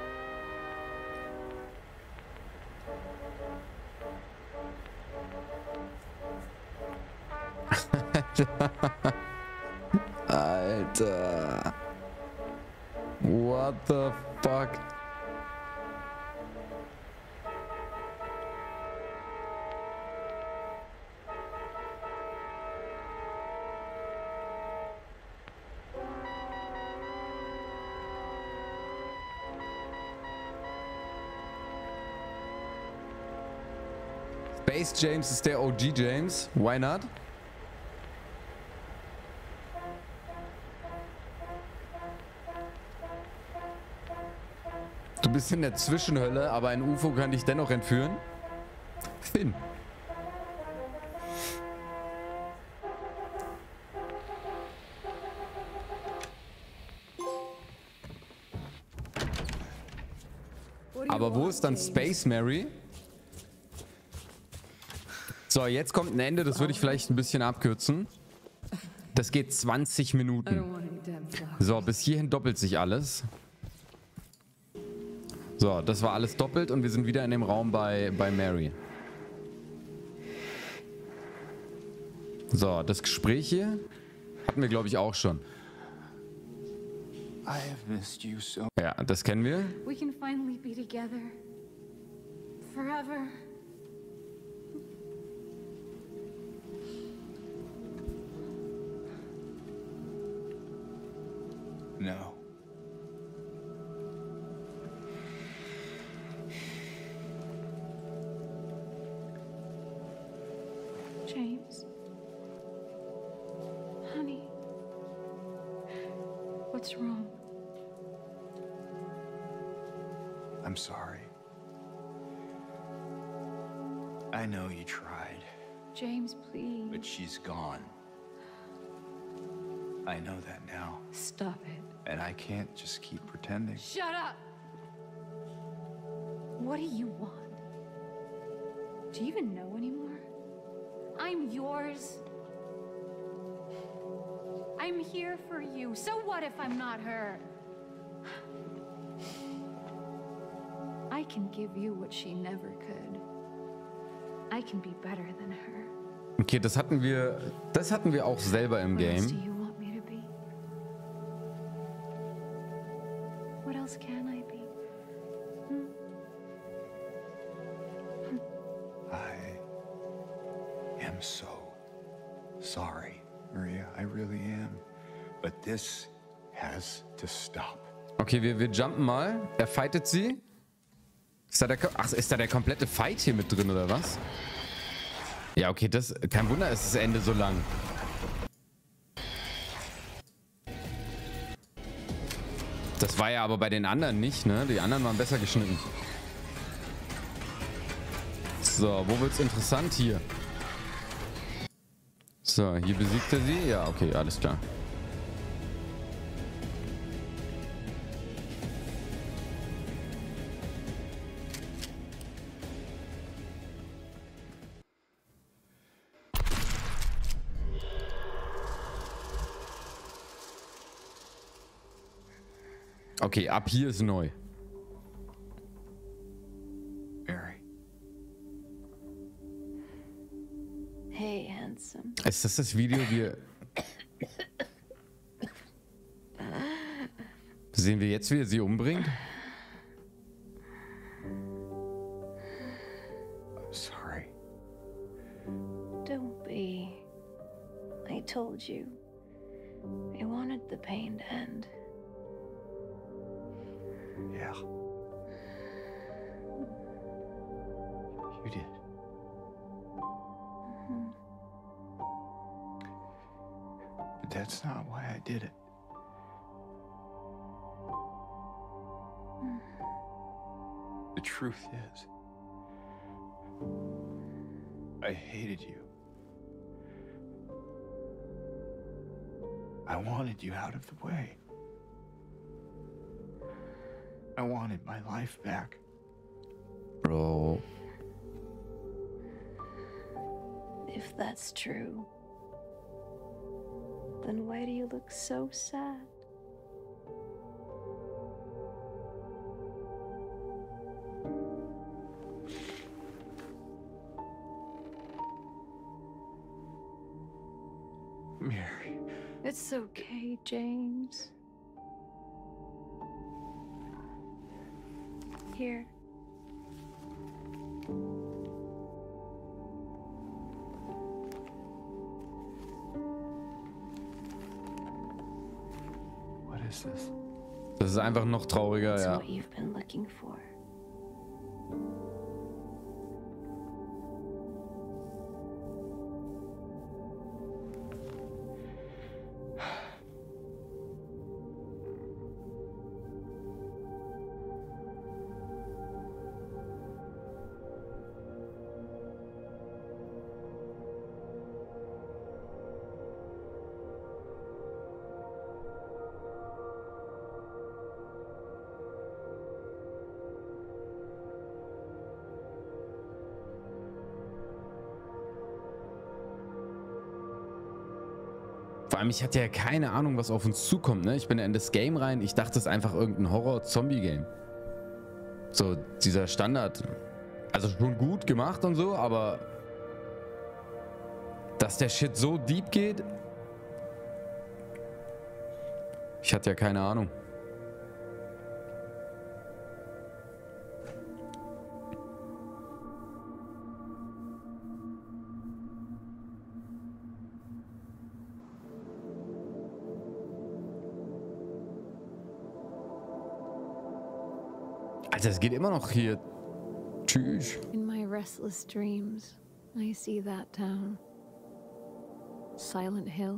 Alter. What the fuck? Space James ist der O G James. Why not? Du bist in der Zwischenhölle, aber ein U F O kann dich dennoch entführen. Finn. Aber wo ist dann Space Mary? So, jetzt kommt ein Ende, das würde ich vielleicht ein bisschen abkürzen. Das geht zwanzig Minuten. So, bis hierhin doppelt sich alles. So, das war alles doppelt und wir sind wieder in dem Raum bei, bei Mary. So, das Gespräch hier hatten wir, glaube ich, auch schon.
I have missed you so.
Ja, das kennen wir.
We can finally be together. Forever.
No.
James. Honey. What's wrong?
I'm sorry. I know you tried,
James, please.
but she's gone. I know that now,
Stop it.
and I can't just keep pretending.
Shut up! What do you want? Do you even know anymore? I'm yours. I'm here for you. So what if I'm not her? I can give you what she never could. I can be better than her.
Okay, das hatten wir, das hatten wir auch selber im
What else do
Game.
you want me to be? What else can I be? Hmm?
I am so sorry, Maria. I really am. But this has to stop.
Okay, wir, wir jumpen mal. Er fightet sie. Ist da der, ach, ist da der komplette Fight hier mit drin, oder was? Ja, okay, das, kein Wunder, ist das Ende so lang. Das war ja aber bei den anderen nicht, ne? Die anderen waren besser geschnitten. So, wo wird's interessant hier? So, hier besiegt er sie. Ja, okay, alles klar. Okay, ab hier ist neu.
Mary.
Hey, handsome.
Ist das das Video, wir... Sehen wir jetzt, wie er sie umbringt?
I'm sorry.
Don't be. I told you. I wanted the pain to end.
Yeah. You did.
Mhm.
But that's not why I did it. The truth is, I hated you. I wanted you out of the way. I wanted my life back.
Bro.
If that's true, then why do you look so sad?
Mary.
It's okay, James. Here.
What is this?
Das ist einfach noch trauriger,
It's
ja.
what you've been looking for.
Vor allem, ich hatte ja keine Ahnung, was auf uns zukommt, ne? Ich bin ja in das Game rein, ich dachte, es ist einfach irgendein Horror-Zombie-Game. So, dieser Standard. Also schon gut gemacht und so, aber dass der Shit so deep geht, ich hatte ja keine Ahnung. Alter, es geht immer noch hier. Tschüss.
In my restless dreams, I see that town. Silent Hill.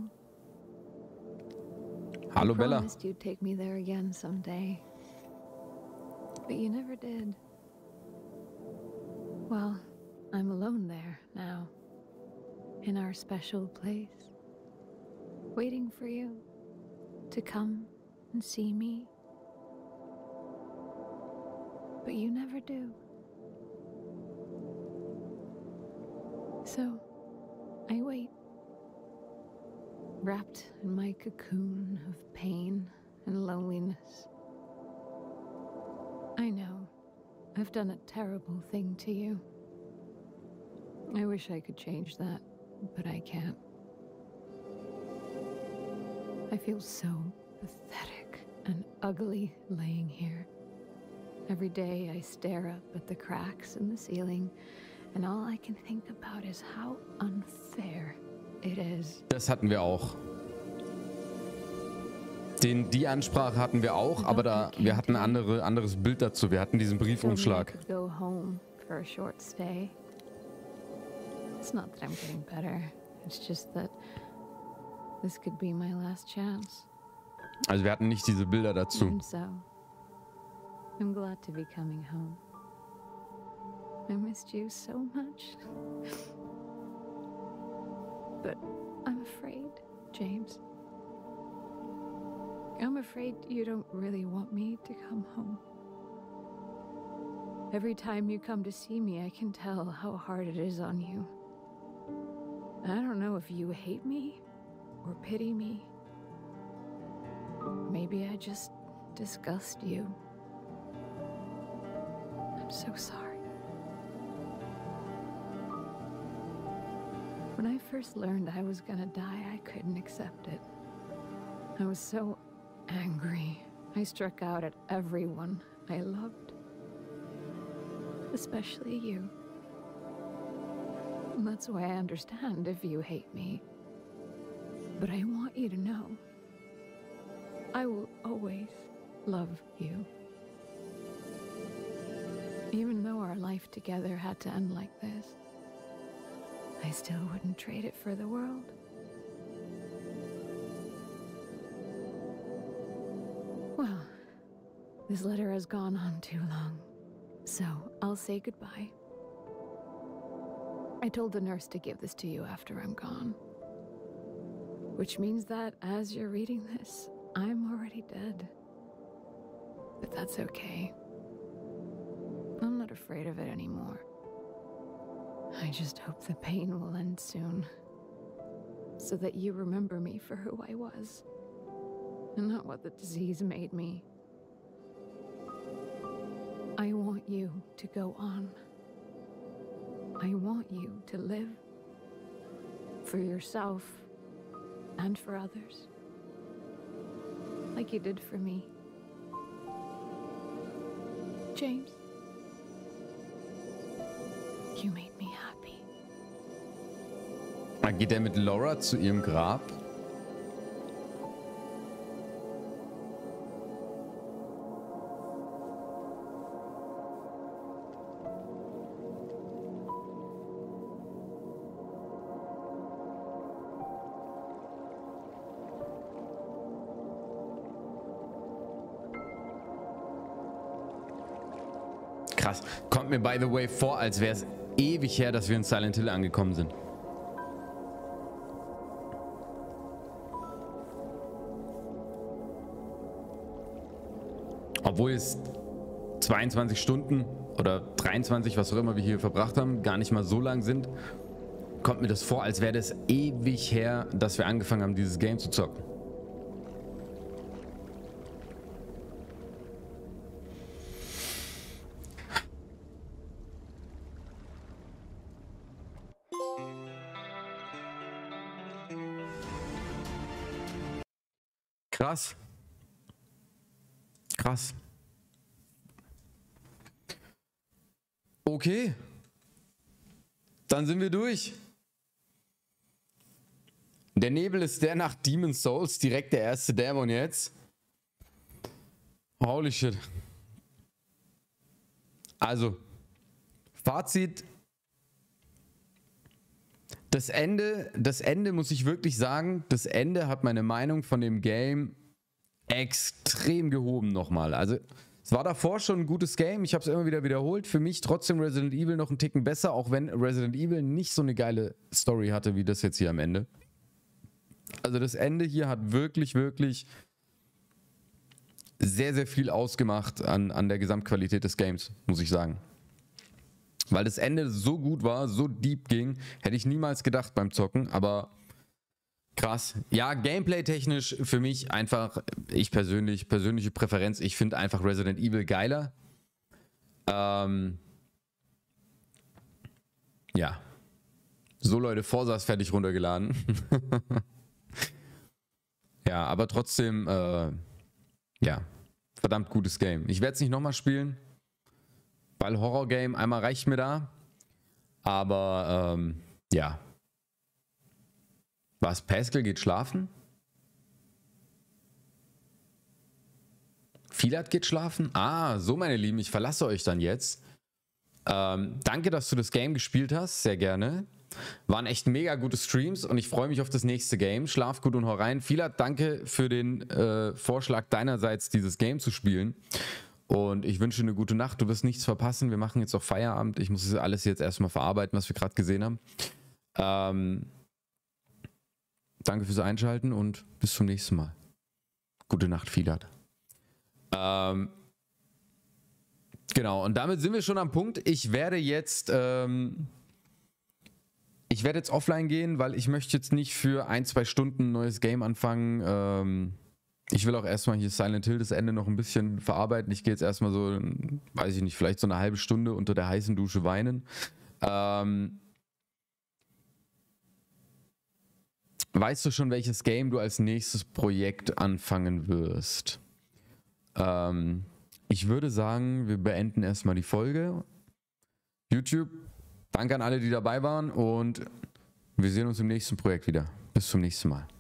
Hallo
I
Bella.
promised you'd take me there again someday. But you never did. Well, I'm alone there now. In our special place. Waiting for you to come and see me. But you never do. So, I wait. Wrapped in my cocoon of pain and loneliness. I know, I've done a terrible thing to you. I wish I could change that, but I can't. I feel so pathetic and ugly laying here. Every day I stare up at the cracks in the ceiling, and all I can think about is how unfair it is.
Das hatten wir auch. Den, die Ansprache hatten wir auch, aber da, wir hatten ein andere, anderes Bild dazu. Wir hatten diesen Briefumschlag.
Told me I could go home for a short stay. It's not that I'm getting better. It's just that this could be my last chance.
Also wir hatten nicht diese Bilder dazu.
And so, I'm glad to be coming home. I missed you so much. But I'm afraid, James. I'm afraid you don't really want me to come home. Every time you come to see me, I can tell how hard it is on you. I don't know if you hate me or pity me. Maybe I just disgust you. I'm so sorry. When I first learned I was gonna die, I couldn't accept it. I was so angry. I struck out at everyone I loved. Especially you. And that's why I understand if you hate me. But I want you to know, I will always love you. Even though our life together had to end like this, I still wouldn't trade it for the world. Well, this letter has gone on too long, so I'll say goodbye. I told the nurse to give this to you after I'm gone. Which means that as you're reading this, I'm already dead. But that's okay. I'm not afraid of it anymore. I just hope the pain will end soon. So that you remember me for who I was. And not what the disease made me. I want you to go on. I want you to live. For yourself. And for others. Like you did for me. James. You made me happy.
Dann geht er mit Laura zu ihrem Grab. Krass. Kommt mir, by the way, vor, als wäre es ewig her, dass wir in Silent Hill angekommen sind. Obwohl es zweiundzwanzig Stunden oder dreiundzwanzig, was auch immer wir hier verbracht haben, gar nicht mal so lang sind, kommt mir das vor, als wäre das ewig her, dass wir angefangen haben, dieses Game zu zocken. Krass. Krass. Okay. Dann sind wir durch. Der Nebel ist der nach Demon's Souls, direkt der erste Dämon jetzt. Holy shit. Also, Fazit. Das Ende, das Ende muss ich wirklich sagen, das Ende hat meine Meinung von dem Game extrem gehoben nochmal. Also es war davor schon ein gutes Game, ich habe es immer wieder wiederholt. Für mich trotzdem Resident Evil noch einen Ticken besser, auch wenn Resident Evil nicht so eine geile Story hatte wie das jetzt hier am Ende. Also das Ende hier hat wirklich, wirklich sehr, sehr viel ausgemacht an, an der Gesamtqualität des Games, muss ich sagen. Weil das Ende so gut war, so deep ging, hätte ich niemals gedacht beim Zocken, aber krass. Ja, gameplay-technisch für mich einfach, ich persönlich, persönliche Präferenz, ich finde einfach Resident Evil geiler. Ähm, ja. So Leute, Forza ist fertig runtergeladen. Ja, aber trotzdem, äh, ja, verdammt gutes Game. Ich werde es nicht nochmal spielen. Weil Horror-Game, einmal reicht mir da. Aber, ähm, ja. Was? Pascal geht schlafen? Filat geht schlafen? Ah, so meine Lieben, ich verlasse euch dann jetzt. Ähm, danke, dass du das Game gespielt hast, sehr gerne. Waren echt mega gute Streams und ich freue mich auf das nächste Game. Schlaf gut und hau rein. Filat, danke für den äh, Vorschlag deinerseits, dieses Game zu spielen. Und ich wünsche eine gute Nacht. Du wirst nichts verpassen. Wir machen jetzt auch Feierabend. Ich muss das alles jetzt erstmal verarbeiten, was wir gerade gesehen haben. Ähm, danke fürs Einschalten und bis zum nächsten Mal. Gute Nacht, Filat. Ähm, genau, und damit sind wir schon am Punkt. Ich werde jetzt... Ähm, Ich werde jetzt offline gehen, weil ich möchte jetzt nicht für ein, zwei Stunden ein neues Game anfangen. Ähm, ich will auch erstmal hier Silent Hill das Ende noch ein bisschen verarbeiten. Ich gehe jetzt erstmal so, weiß ich nicht, vielleicht so eine halbe Stunde unter der heißen Dusche weinen. Ähm, weißt du schon, welches Game du als nächstes Projekt anfangen wirst? Ähm, ich würde sagen, wir beenden erstmal die Folge. YouTube. Danke an alle, die dabei waren und wir sehen uns im nächsten Projekt wieder. Bis zum nächsten Mal.